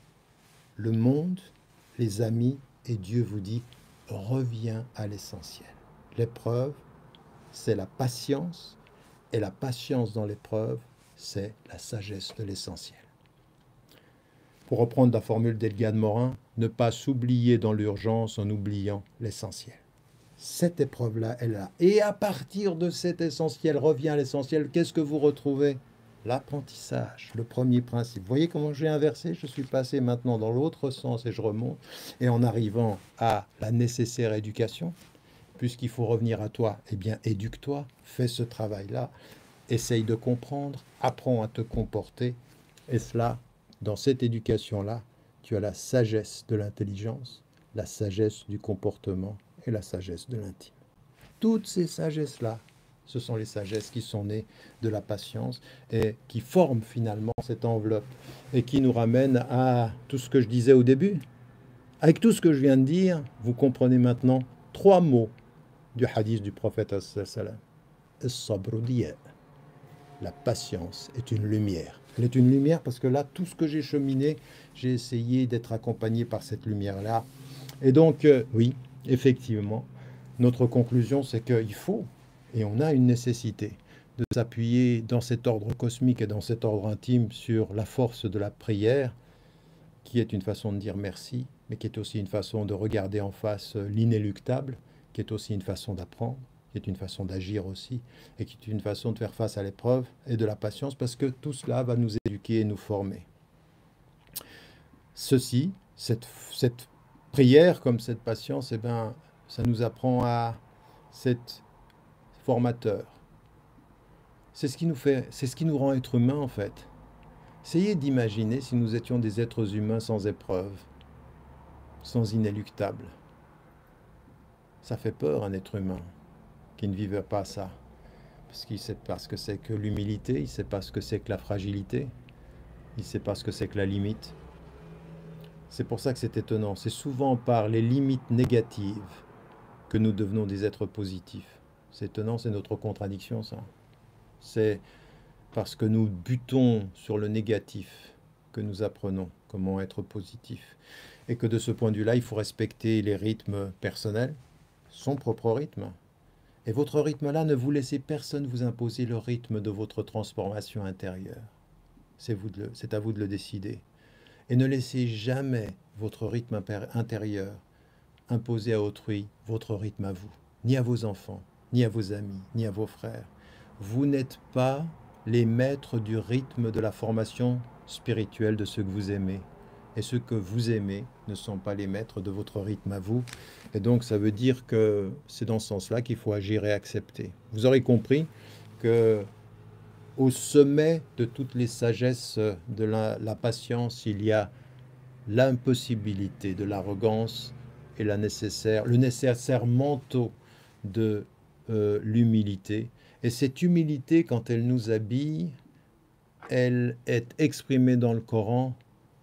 le monde, les amis et Dieu vous dit, reviens à l'essentiel. L'épreuve, c'est la patience, et la patience dans l'épreuve, c'est la sagesse de l'essentiel. Pour reprendre la formule d'Eliade Morin, ne pas s'oublier dans l'urgence en oubliant l'essentiel. Cette épreuve-là est là. Et à partir de cet essentiel, revient à l'essentiel, qu'est-ce que vous retrouvez? L'apprentissage, le premier principe. Vous voyez comment j'ai inversé? Je suis passé maintenant dans l'autre sens et je remonte. Et en arrivant à la nécessaire éducation, puisqu'il faut revenir à toi, eh bien, éduque-toi, fais ce travail-là, essaye de comprendre, apprends à te comporter. Et cela, dans cette éducation-là, tu as la sagesse de l'intelligence, la sagesse du comportement et la sagesse de l'intime. Toutes ces sagesses-là, ce sont les sagesses qui sont nées de la patience et qui forment finalement cette enveloppe et qui nous ramènent à tout ce que je disais au début. Avec tout ce que je viens de dire, vous comprenez maintenant trois mots du hadith du prophète sallam. As-sabru diya. La patience est une lumière. Elle est une lumière parce que là, tout ce que j'ai cheminé, j'ai essayé d'être accompagné par cette lumière-là. Et donc, euh, oui, effectivement, notre conclusion, c'est qu'il faut, et on a une nécessité, de s'appuyer dans cet ordre cosmique et dans cet ordre intime sur la force de la prière, qui est une façon de dire merci, mais qui est aussi une façon de regarder en face l'inéluctable, qui est aussi une façon d'apprendre, qui est une façon d'agir aussi, et qui est une façon de faire face à l'épreuve et de la patience, parce que tout cela va nous éduquer et nous former. Ceci, cette, cette prière comme cette patience, eh ben, ça nous apprend à cet formateur, C'est ce qui nous fait, c'est ce qui nous rend être humains en fait. Essayez d'imaginer si nous étions des êtres humains sans épreuve, sans inéluctable. Ça fait peur un être humain qui ne vivait pas ça. Parce qu'il ne sait pas ce que c'est que l'humilité, il ne sait pas ce que c'est que la fragilité, il ne sait pas ce que c'est que la limite. C'est pour ça que c'est étonnant. C'est souvent par les limites négatives que nous devenons des êtres positifs. C'est étonnant, c'est notre contradiction, ça. C'est parce que nous butons sur le négatif que nous apprenons comment être positif. Et que de ce point de vue-là, il faut respecter les rythmes personnels, son propre rythme. Et votre rythme-là, ne vous laissez personne vous imposer le rythme de votre transformation intérieure. C'est vous de le, c'est à vous de le décider. Et ne laissez jamais votre rythme intérieur imposer à autrui votre rythme à vous, ni à vos enfants, ni à vos amis, ni à vos frères. Vous n'êtes pas les maîtres du rythme de la formation spirituelle de ceux que vous aimez. Et ceux que vous aimez ne sont pas les maîtres de votre rythme à vous. Et donc, ça veut dire que c'est dans ce sens-là qu'il faut agir et accepter. Vous aurez compris que au sommet de toutes les sagesses de la, la patience, il y a l'impossibilité de l'arrogance et la nécessaire, le nécessaire manteau de euh, l'humilité. Et cette humilité, quand elle nous habille, elle est exprimée dans le Coran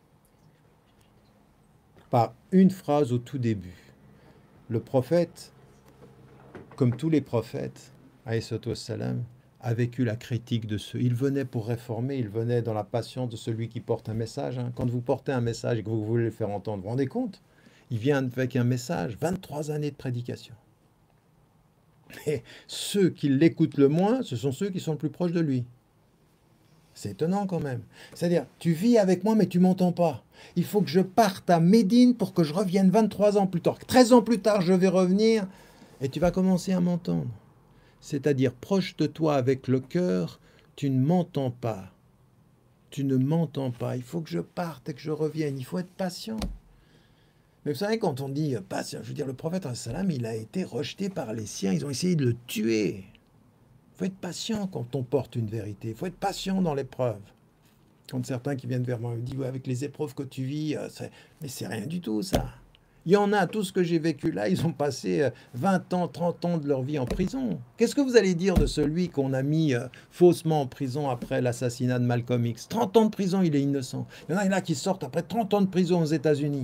par une phrase au tout début. Le prophète, comme tous les prophètes, alayhi salam, a vécu la critique de ceux. Il venait pour réformer, il venait dans la patience de celui qui porte un message. Hein. Quand vous portez un message et que vous voulez le faire entendre, vous vous rendez compte? Il vient avec un message, vingt-trois années de prédication. Et ceux qui l'écoutent le moins, ce sont ceux qui sont le plus proches de lui. C'est étonnant quand même. C'est-à-dire, tu vis avec moi, mais tu m'entends pas. Il faut que je parte à Médine pour que je revienne vingt-trois ans plus tard. treize ans plus tard, je vais revenir et tu vas commencer à m'entendre. C'est-à-dire, proche de toi avec le cœur, tu ne m'entends pas. Tu ne m'entends pas. Il faut que je parte et que je revienne. Il faut être patient. Mais vous savez, quand on dit patient, je veux dire, le prophète, salam, il a été rejeté par les siens. Ils ont essayé de le tuer. Il faut être patient quand on porte une vérité. Il faut être patient dans l'épreuve. Quand certains qui viennent vers moi me disent, ouais, avec les épreuves que tu vis, mais c'est rien du tout, ça. Il y en a, tout ce que j'ai vécu là, ils ont passé vingt ans, trente ans de leur vie en prison. Qu'est-ce que vous allez dire de celui qu'on a mis euh, faussement en prison après l'assassinat de Malcolm X? trente ans de prison, il est innocent. Il y en a là qui sortent après trente ans de prison aux États-Unis.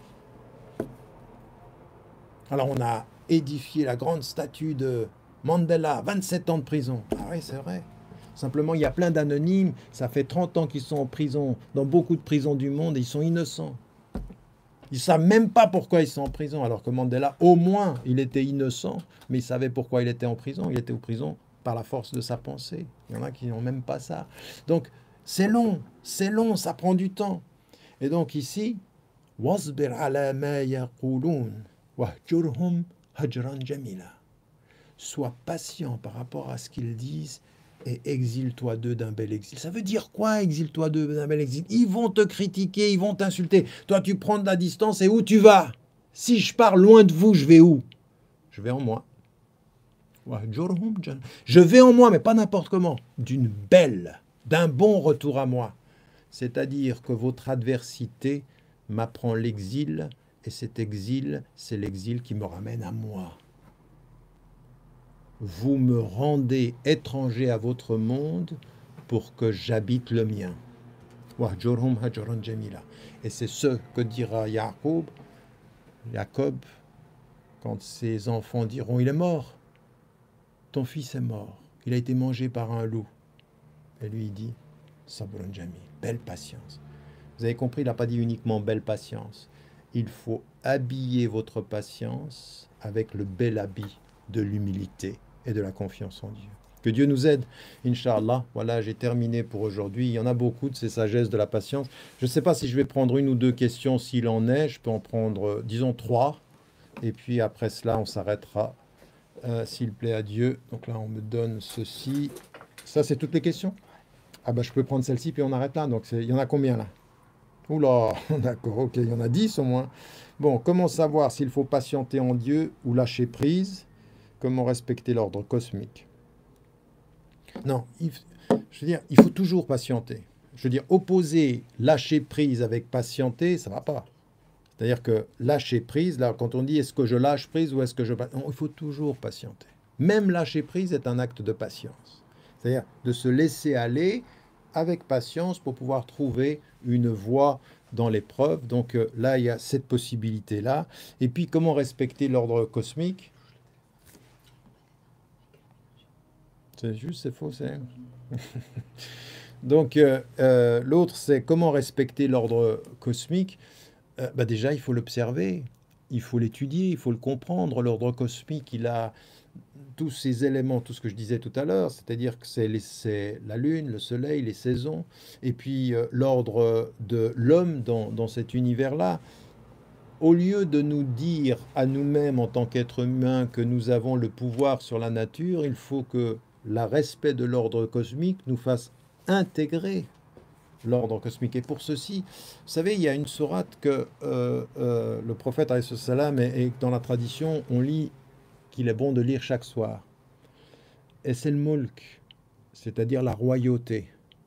Alors on a édifié la grande statue de Mandela, vingt-sept ans de prison. Ah oui, c'est vrai. Simplement, il y a plein d'anonymes. Ça fait trente ans qu'ils sont en prison, dans beaucoup de prisons du monde, et ils sont innocents. Ils ne savent même pas pourquoi ils sont en prison, alors que Mandela, au moins, il était innocent, mais il savait pourquoi il était en prison. Il était en prison par la force de sa pensée. Il y en a qui n'ont même pas ça. Donc, c'est long, c'est long, ça prend du temps. Et donc ici, « Wasbir ala ma yaqulun wahjurhum hajran jamila » Sois patient par rapport à ce qu'ils disent et exile-toi d'eux d'un bel exil. Ça veut dire quoi, exile-toi d'eux d'un bel exil? Ils vont te critiquer, ils vont t'insulter. Toi, tu prends de la distance et où tu vas? Si je pars loin de vous, je vais où? Je vais en moi. Je vais en moi, mais pas n'importe comment. D'une belle, d'un bon retour à moi. C'est-à-dire que votre adversité m'apprend l'exil, et cet exil, c'est l'exil qui me ramène à moi. Vous me rendez étranger à votre monde pour que j'habite le mien. Et c'est ce que dira Jacob, Jacob, quand ses enfants diront, il est mort, ton fils est mort, il a été mangé par un loup. Et lui il dit, Sabrun Jamil, belle patience. Vous avez compris, il n'a pas dit uniquement belle patience. Il faut habiller votre patience avec le bel habit de l'humilité et de la confiance en Dieu. Que Dieu nous aide, Inch'Allah. Voilà, j'ai terminé pour aujourd'hui. Il y en a beaucoup de ces sagesses de la patience. Je ne sais pas si je vais prendre une ou deux questions, s'il en est. Je peux en prendre, disons, trois. Et puis après cela, on s'arrêtera, euh, s'il plaît à Dieu. Donc là, on me donne ceci. Ça, c'est toutes les questions? Ah ben, je peux prendre celle-ci, puis on arrête là. Donc, il y en a combien là? Oula, d'accord, ok, il y en a dix au moins. Bon, comment savoir s'il faut patienter en Dieu ou lâcher prise? Comment respecter l'ordre cosmique? Non, il, je veux dire, il faut toujours patienter. Je veux dire, opposer lâcher prise avec patienter, ça ne va pas. C'est-à-dire que lâcher prise, là, quand on dit est-ce que je lâche prise ou est-ce que je... Non, il faut toujours patienter. Même lâcher prise est un acte de patience. C'est-à-dire de se laisser aller avec patience pour pouvoir trouver une voie dans l'épreuve. Donc euh, là, il y a cette possibilité-là. Et puis, comment respecter l'ordre cosmique? C'est juste, c'est faux, c'est... Donc, euh, euh, l'autre, c'est comment respecter l'ordre cosmique. Euh, bah déjà, il faut l'observer, il faut l'étudier, il faut le comprendre. L'ordre cosmique, il a tous ces éléments, tout ce que je disais tout à l'heure, c'est-à-dire que c'est les- c'est la Lune, le Soleil, les saisons, et puis euh, l'ordre de l'homme dans, dans cet univers-là. Au lieu de nous dire à nous-mêmes en tant qu'êtres humains que nous avons le pouvoir sur la nature, il faut que le respect de l'ordre cosmique nous fasse intégrer l'ordre cosmique. Et pour ceci, vous savez, il y a une sourate que euh, euh, le prophète, alayhi salam, et, et dans la tradition, on lit qu'il est bon de lire chaque soir. Et c'est le mulk, c'est-à-dire la royauté.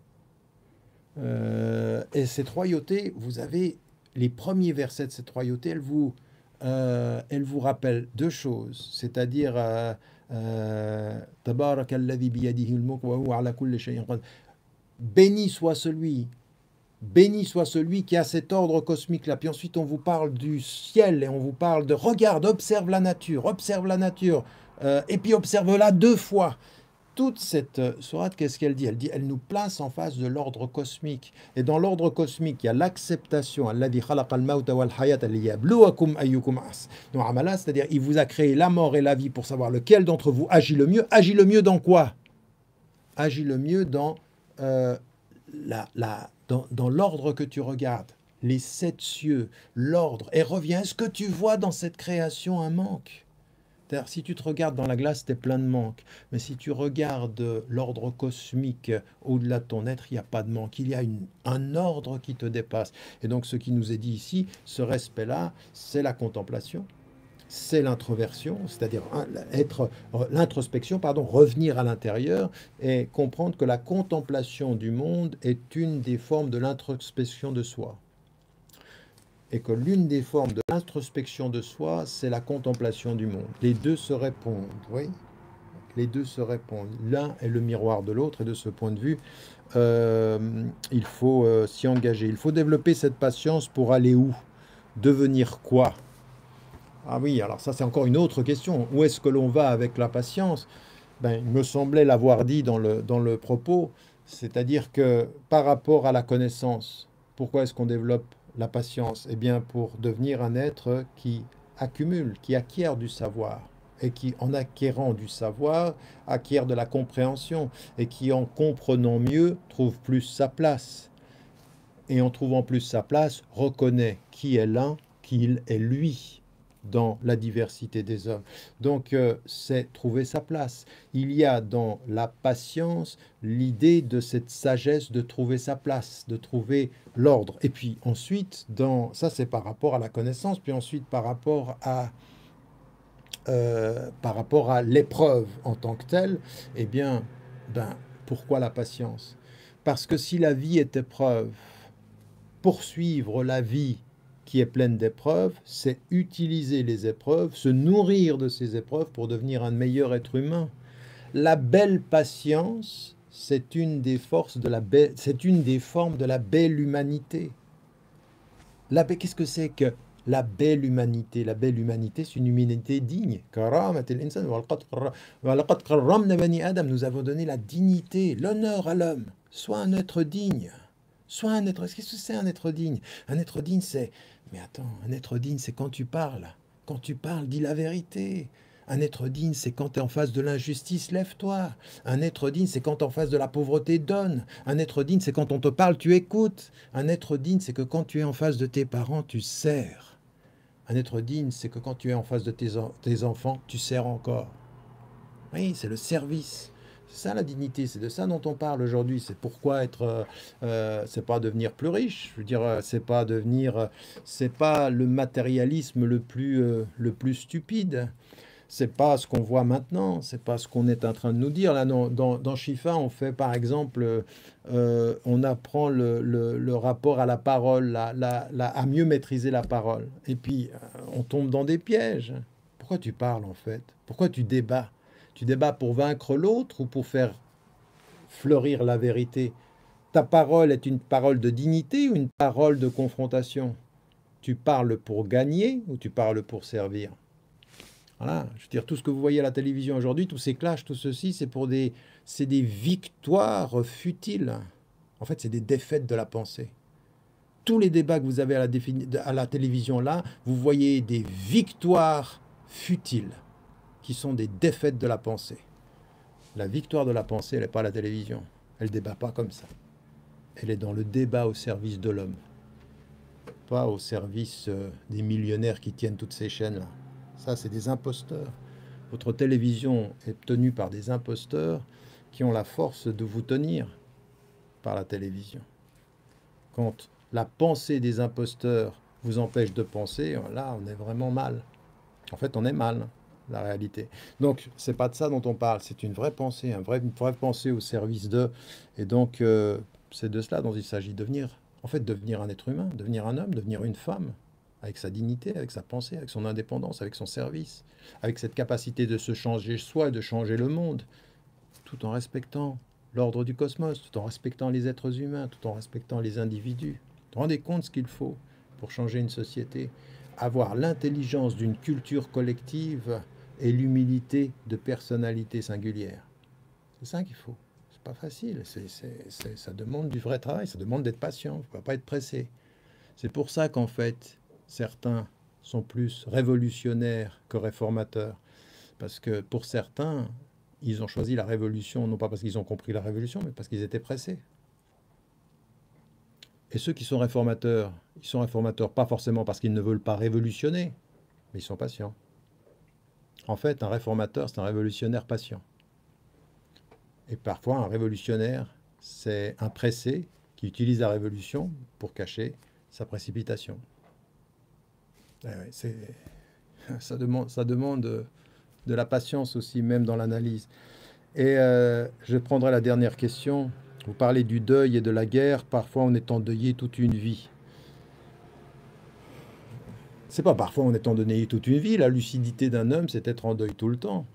Euh, et cette royauté, vous avez les premiers versets de cette royauté, elle vous, euh, elle vous rappelle deux choses, c'est-à-dire euh, euh, Tabarakalladhi biyadihi al-mulk wa huwa ala kulli shay'in qadir. Béni soit celui Béni soit celui qui a cet ordre cosmique-là. Puis ensuite, on vous parle du ciel et on vous parle de regarde, observe la nature, observe la nature. Euh, et puis observe-la deux fois. Toute cette euh, sourate, qu'est-ce qu'elle dit? Elle dit, elle nous place en face de l'ordre cosmique. Et dans l'ordre cosmique, il y a l'acceptation. Alladhi khalaqa al-mawta wal hayata liyabluwakum ayyukum ahsan amala, c'est-à-dire, il vous a créé la mort et la vie pour savoir lequel d'entre vous agit le mieux. Agit le mieux dans quoi? Agit le mieux dans euh, la, la, dans, dans l'ordre que tu regardes, les sept cieux, l'ordre, et reviens, est-ce que tu vois dans cette création un manque? C'est-à-dire, si tu te regardes dans la glace, tu es plein de manque. Mais si tu regardes l'ordre cosmique au-delà de ton être, il n'y a pas de manque. Il y a une, un ordre qui te dépasse. Et donc, ce qui nous est dit ici, ce respect-là, c'est la contemplation, c'est l'introversion, c'est-à-dire être l'introspection, pardon, revenir à l'intérieur et comprendre que la contemplation du monde est une des formes de l'introspection de soi. Et que l'une des formes de l'introspection de soi, c'est la contemplation du monde. Les deux se répondent, oui. Les deux se répondent. L'un est le miroir de l'autre, et de ce point de vue, euh, il faut euh, s'y engager. Il faut développer cette patience pour aller où? Devenir quoi? Ah oui, alors ça c'est encore une autre question. Où est-ce que l'on va avec la patience? Ben, il me semblait l'avoir dit dans le, dans le propos, c'est-à-dire que par rapport à la connaissance, pourquoi est-ce qu'on développe la patience? Eh bien pour devenir un être qui accumule, qui acquiert du savoir, et qui en acquérant du savoir, acquiert de la compréhension, et qui en comprenant mieux, trouve plus sa place. Et en trouvant plus sa place, reconnaît qui est l'un, qu'il est lui dans la diversité des hommes. Donc, euh, c'est trouver sa place. Il y a dans la patience l'idée de cette sagesse de trouver sa place, de trouver l'ordre. Et puis ensuite, dans, ça c'est par rapport à la connaissance, puis ensuite par rapport à, euh, par rapport à l'épreuve en tant que telle, eh bien, ben, pourquoi la patience? Parce que si la vie est épreuve, poursuivre la vie qui est pleine d'épreuves, c'est utiliser les épreuves, se nourrir de ces épreuves pour devenir un meilleur être humain. La belle patience, c'est une des forces de la belle, c'est une des formes de la belle humanité. La, qu'est-ce que c'est que la belle humanité? La belle humanité, c'est une humanité digne. Nous avons donné la dignité, l'honneur à l'homme. Sois un être digne. Sois un être... Qu'est-ce que c'est un être digne? Un être digne, c'est... Mais attends, un être digne, c'est quand tu parles. Quand tu parles, dis la vérité. Un être digne, c'est quand tu es en face de l'injustice, lève-toi. Un être digne, c'est quand tu es en face de la pauvreté, donne. Un être digne, c'est quand on te parle, tu écoutes. Un être digne, c'est que quand tu es en face de tes parents, tu sers. Un être digne, c'est que quand tu es en face de tes, en... tes enfants, tu sers encore. Oui, c'est le service. C'est ça la dignité, c'est de ça dont on parle aujourd'hui. C'est pourquoi être, euh, c'est pas devenir plus riche. Je veux dire, euh, c'est pas devenir, euh, c'est pas le matérialisme le plus, euh, le plus stupide. C'est pas ce qu'on voit maintenant, c'est pas ce qu'on est en train de nous dire. Là, dans, dans, dans Shifa, on fait par exemple, euh, on apprend le, le- le rapport à la parole, la- la- la- à mieux maîtriser la parole. Et puis, euh, on tombe dans des pièges. Pourquoi tu parles en fait? Pourquoi tu débats? Tu débats pour vaincre l'autre ou pour faire fleurir la vérité? Ta parole est une parole de dignité ou une parole de confrontation? Tu parles pour gagner ou tu parles pour servir? Voilà, je veux dire, tout ce que vous voyez à la télévision aujourd'hui, tous ces clashs, tout ceci, c'est pour des, c'est des victoires futiles. En fait, c'est des défaites de la pensée. Tous les débats que vous avez à la, défini- à la télévision là, vous voyez des victoires futiles qui sont des défaites de la pensée. La victoire de la pensée, elle n'est pas à la télévision. Elle ne débat pas comme ça. Elle est dans le débat au service de l'homme, pas au service euh, des millionnaires qui tiennent toutes ces chaînes-là. Ça, c'est des imposteurs. Votre télévision est tenue par des imposteurs qui ont la force de vous tenir par la télévision. Quand la pensée des imposteurs vous empêche de penser, là, on est vraiment mal. En fait, on est mal, la réalité. Donc, c'est pas de ça dont on parle. C'est une vraie pensée, un vrai, une vraie pensée au service d'eux. Et donc, euh, c'est de cela dont il s'agit. Devenir, en fait, devenir un être humain, devenir un homme, devenir une femme, avec sa dignité, avec sa pensée, avec son indépendance, avec son service, avec cette capacité de se changer soi, de changer le monde, tout en respectant l'ordre du cosmos, tout en respectant les êtres humains, tout en respectant les individus. Vous vous rendez compte ce qu'il faut pour changer une société? Avoir l'intelligence d'une culture collective et l'humilité de personnalités singulières. C'est ça qu'il faut. C'est pas facile. C'est, c'est, c'est, ça demande du vrai travail, ça demande d'être patient, il ne faut pas être pressé. C'est pour ça qu'en fait, certains sont plus révolutionnaires que réformateurs. Parce que pour certains, ils ont choisi la révolution, non pas parce qu'ils ont compris la révolution, mais parce qu'ils étaient pressés. Et ceux qui sont réformateurs, ils sont réformateurs pas forcément parce qu'ils ne veulent pas révolutionner, mais ils sont patients. En fait, un réformateur, c'est un révolutionnaire patient. Et parfois, un révolutionnaire, c'est un pressé qui utilise la révolution pour cacher sa précipitation. Eh ouais, c'est, ça demande, ça demande de, de la patience aussi, même dans l'analyse. Et euh, je prendrai la dernière question. Vous parlez du deuil et de la guerre. Parfois, on est endeuillé toute une vie. C'est pas parfois on est endeuillé toute une vie. La lucidité d'un homme, c'est être en deuil tout le temps.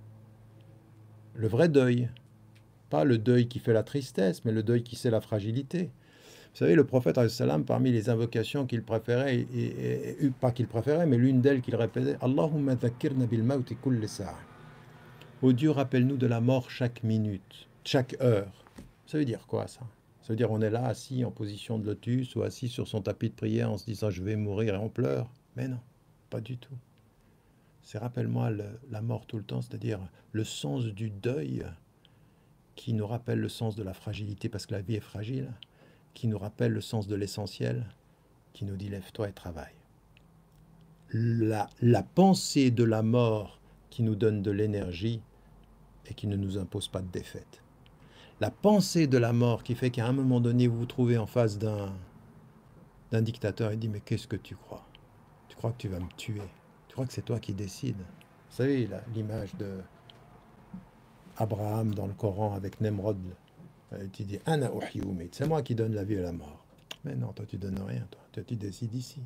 Le vrai deuil. Pas le deuil qui fait la tristesse, mais le deuil qui sait la fragilité. Vous savez, le prophète, alayhi salam, parmi les invocations qu'il préférait, et, et- et- pas qu'il préférait, mais l'une d'elles qu'il répétait, Allahumma dhakkirna bil mawti kulli sa'a. Ô Dieu, rappelle-nous de la mort chaque minute, chaque heure. Ça veut dire quoi, ça? Ça veut dire on est là, assis en position de lotus, ou assis sur son tapis de prière en se disant je vais mourir et on pleure. Mais non, pas du tout. C'est rappelle-moi le- la mort tout le temps, c'est-à-dire le sens du deuil qui nous rappelle le sens de la fragilité parce que la vie est fragile, qui nous rappelle le sens de l'essentiel, qui nous dit lève-toi et travaille. La, la pensée de la mort qui nous donne de l'énergie et qui ne nous impose pas de défaite. La pensée de la mort qui fait qu'à un moment donné, vous vous trouvez en face d'un d'un dictateur et dit mais qu'est-ce que tu crois? Tu crois que tu vas me tuer? Tu crois que c'est toi qui décides? Vous savez, l'image de Abraham dans le Coran avec Nemrod, euh, tu dis Ana uhyi umit, c'est moi qui donne la vie et la mort. Mais non, toi tu donnes rien, toi, toi tu décides ici.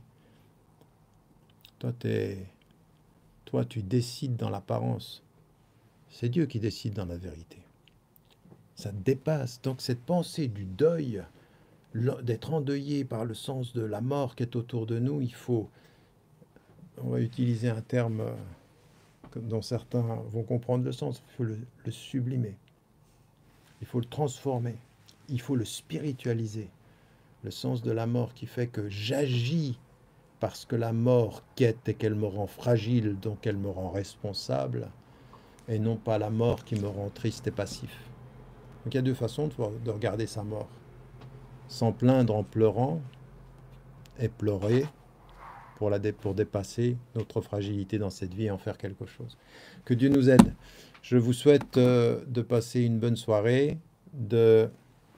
Toi, t'es, toi tu décides dans l'apparence. C'est Dieu qui décide dans la vérité. Ça dépasse. Donc cette pensée du deuil, d'être endeuillé par le sens de la mort qui est autour de nous, il faut, on va utiliser un terme euh, dont certains vont comprendre le sens, il faut le, le sublimer, il faut le transformer, il faut le spiritualiser. Le sens de la mort qui fait que j'agis parce que la mort quête et qu'elle me rend fragile, donc elle me rend responsable, et non pas la mort qui me rend triste et passif. Donc il y a deux façons de, de regarder sa mort. S'en plaindre en pleurant et pleurer pour, la, pour dépasser notre fragilité dans cette vie et en faire quelque chose. Que Dieu nous aide. Je vous souhaite euh, de passer une bonne soirée, de,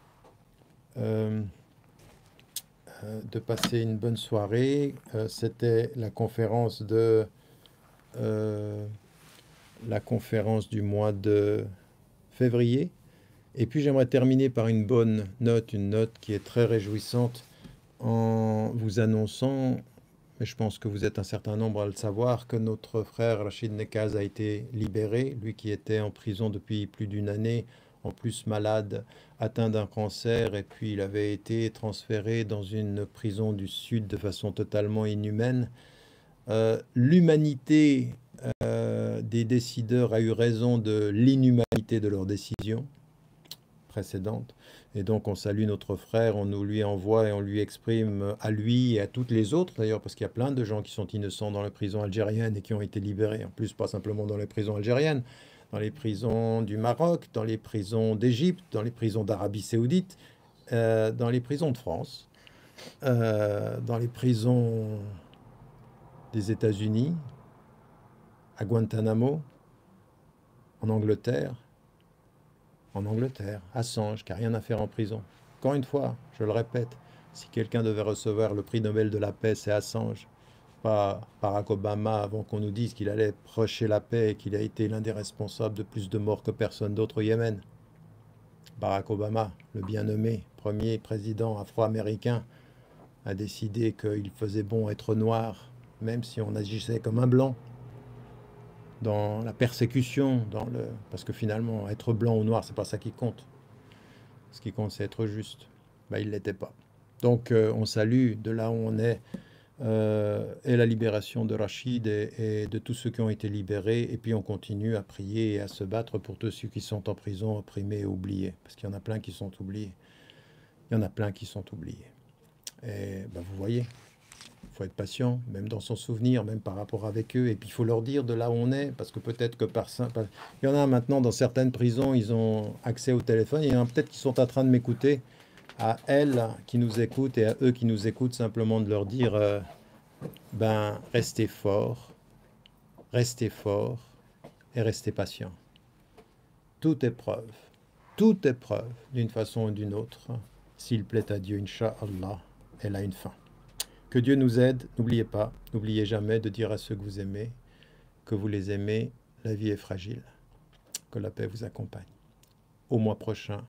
euh, euh, de passer une bonne soirée. Euh, C'était la conférence de... Euh, la conférence du mois de février. Et puis j'aimerais terminer par une bonne note, une note qui est très réjouissante en vous annonçant, mais je pense que vous êtes un certain nombre à le savoir, que notre frère Rachid Nekaz a été libéré, lui qui était en prison depuis plus d'une année, en plus malade, atteint d'un cancer, et puis il avait été transféré dans une prison du Sud de façon totalement inhumaine. Euh, L'humanité euh, des décideurs a eu raison de l'inhumanité de leurs décisions précédentes. Et donc on salue notre frère, on nous lui envoie et on lui exprime à lui et à toutes les autres d'ailleurs, parce qu'il y a plein de gens qui sont innocents dans les prisons algériennes et qui ont été libérés, en plus pas simplement dans les prisons algériennes, dans les prisons du Maroc, dans les prisons d'Égypte, dans les prisons d'Arabie Saoudite, euh, dans les prisons de France, euh, dans les prisons des États-Unis, à Guantanamo, en Angleterre, en Angleterre, Assange, qui n'a rien à faire en prison. Encore une fois, je le répète, si quelqu'un devait recevoir le prix Nobel de la paix, c'est Assange, pas Barack Obama, avant qu'on nous dise qu'il allait prêcher la paix et qu'il a été l'un des responsables de plus de morts que personne d'autre au Yémen. Barack Obama, le bien nommé premier président afro-américain, a décidé qu'il faisait bon être noir, même si on agissait comme un blanc, dans la persécution, dans le... parce que finalement, être blanc ou noir, c'est pas ça qui compte. Ce qui compte, c'est être juste. Ben, il ne l'était pas. Donc, euh, on salue de là où on est, euh, et la libération de Rachid et, et de tous ceux qui ont été libérés. Et puis, on continue à prier et à se battre pour tous ceux qui sont en prison, opprimés et oubliés. Parce qu'il y en a plein qui sont oubliés. Il y en a plein qui sont oubliés. Et ben, vous voyez, il faut être patient, même dans son souvenir, même par rapport avec eux. Et puis, il faut leur dire de là où on est, parce que peut-être que par... Il y en a maintenant dans certaines prisons, ils ont accès au téléphone. Il y en a peut-être qui sont en train de m'écouter. À elles qui nous écoutent et à eux qui nous écoutent, simplement de leur dire, euh, ben, restez forts, restez forts et restez patients. Toute épreuve, toute épreuve, d'une façon ou d'une autre, s'il plaît à Dieu, Inch'Allah, elle a une fin. Que Dieu nous aide, n'oubliez pas, n'oubliez jamais de dire à ceux que vous aimez, que vous les aimez, la vie est fragile. Que la paix vous accompagne. Au mois prochain.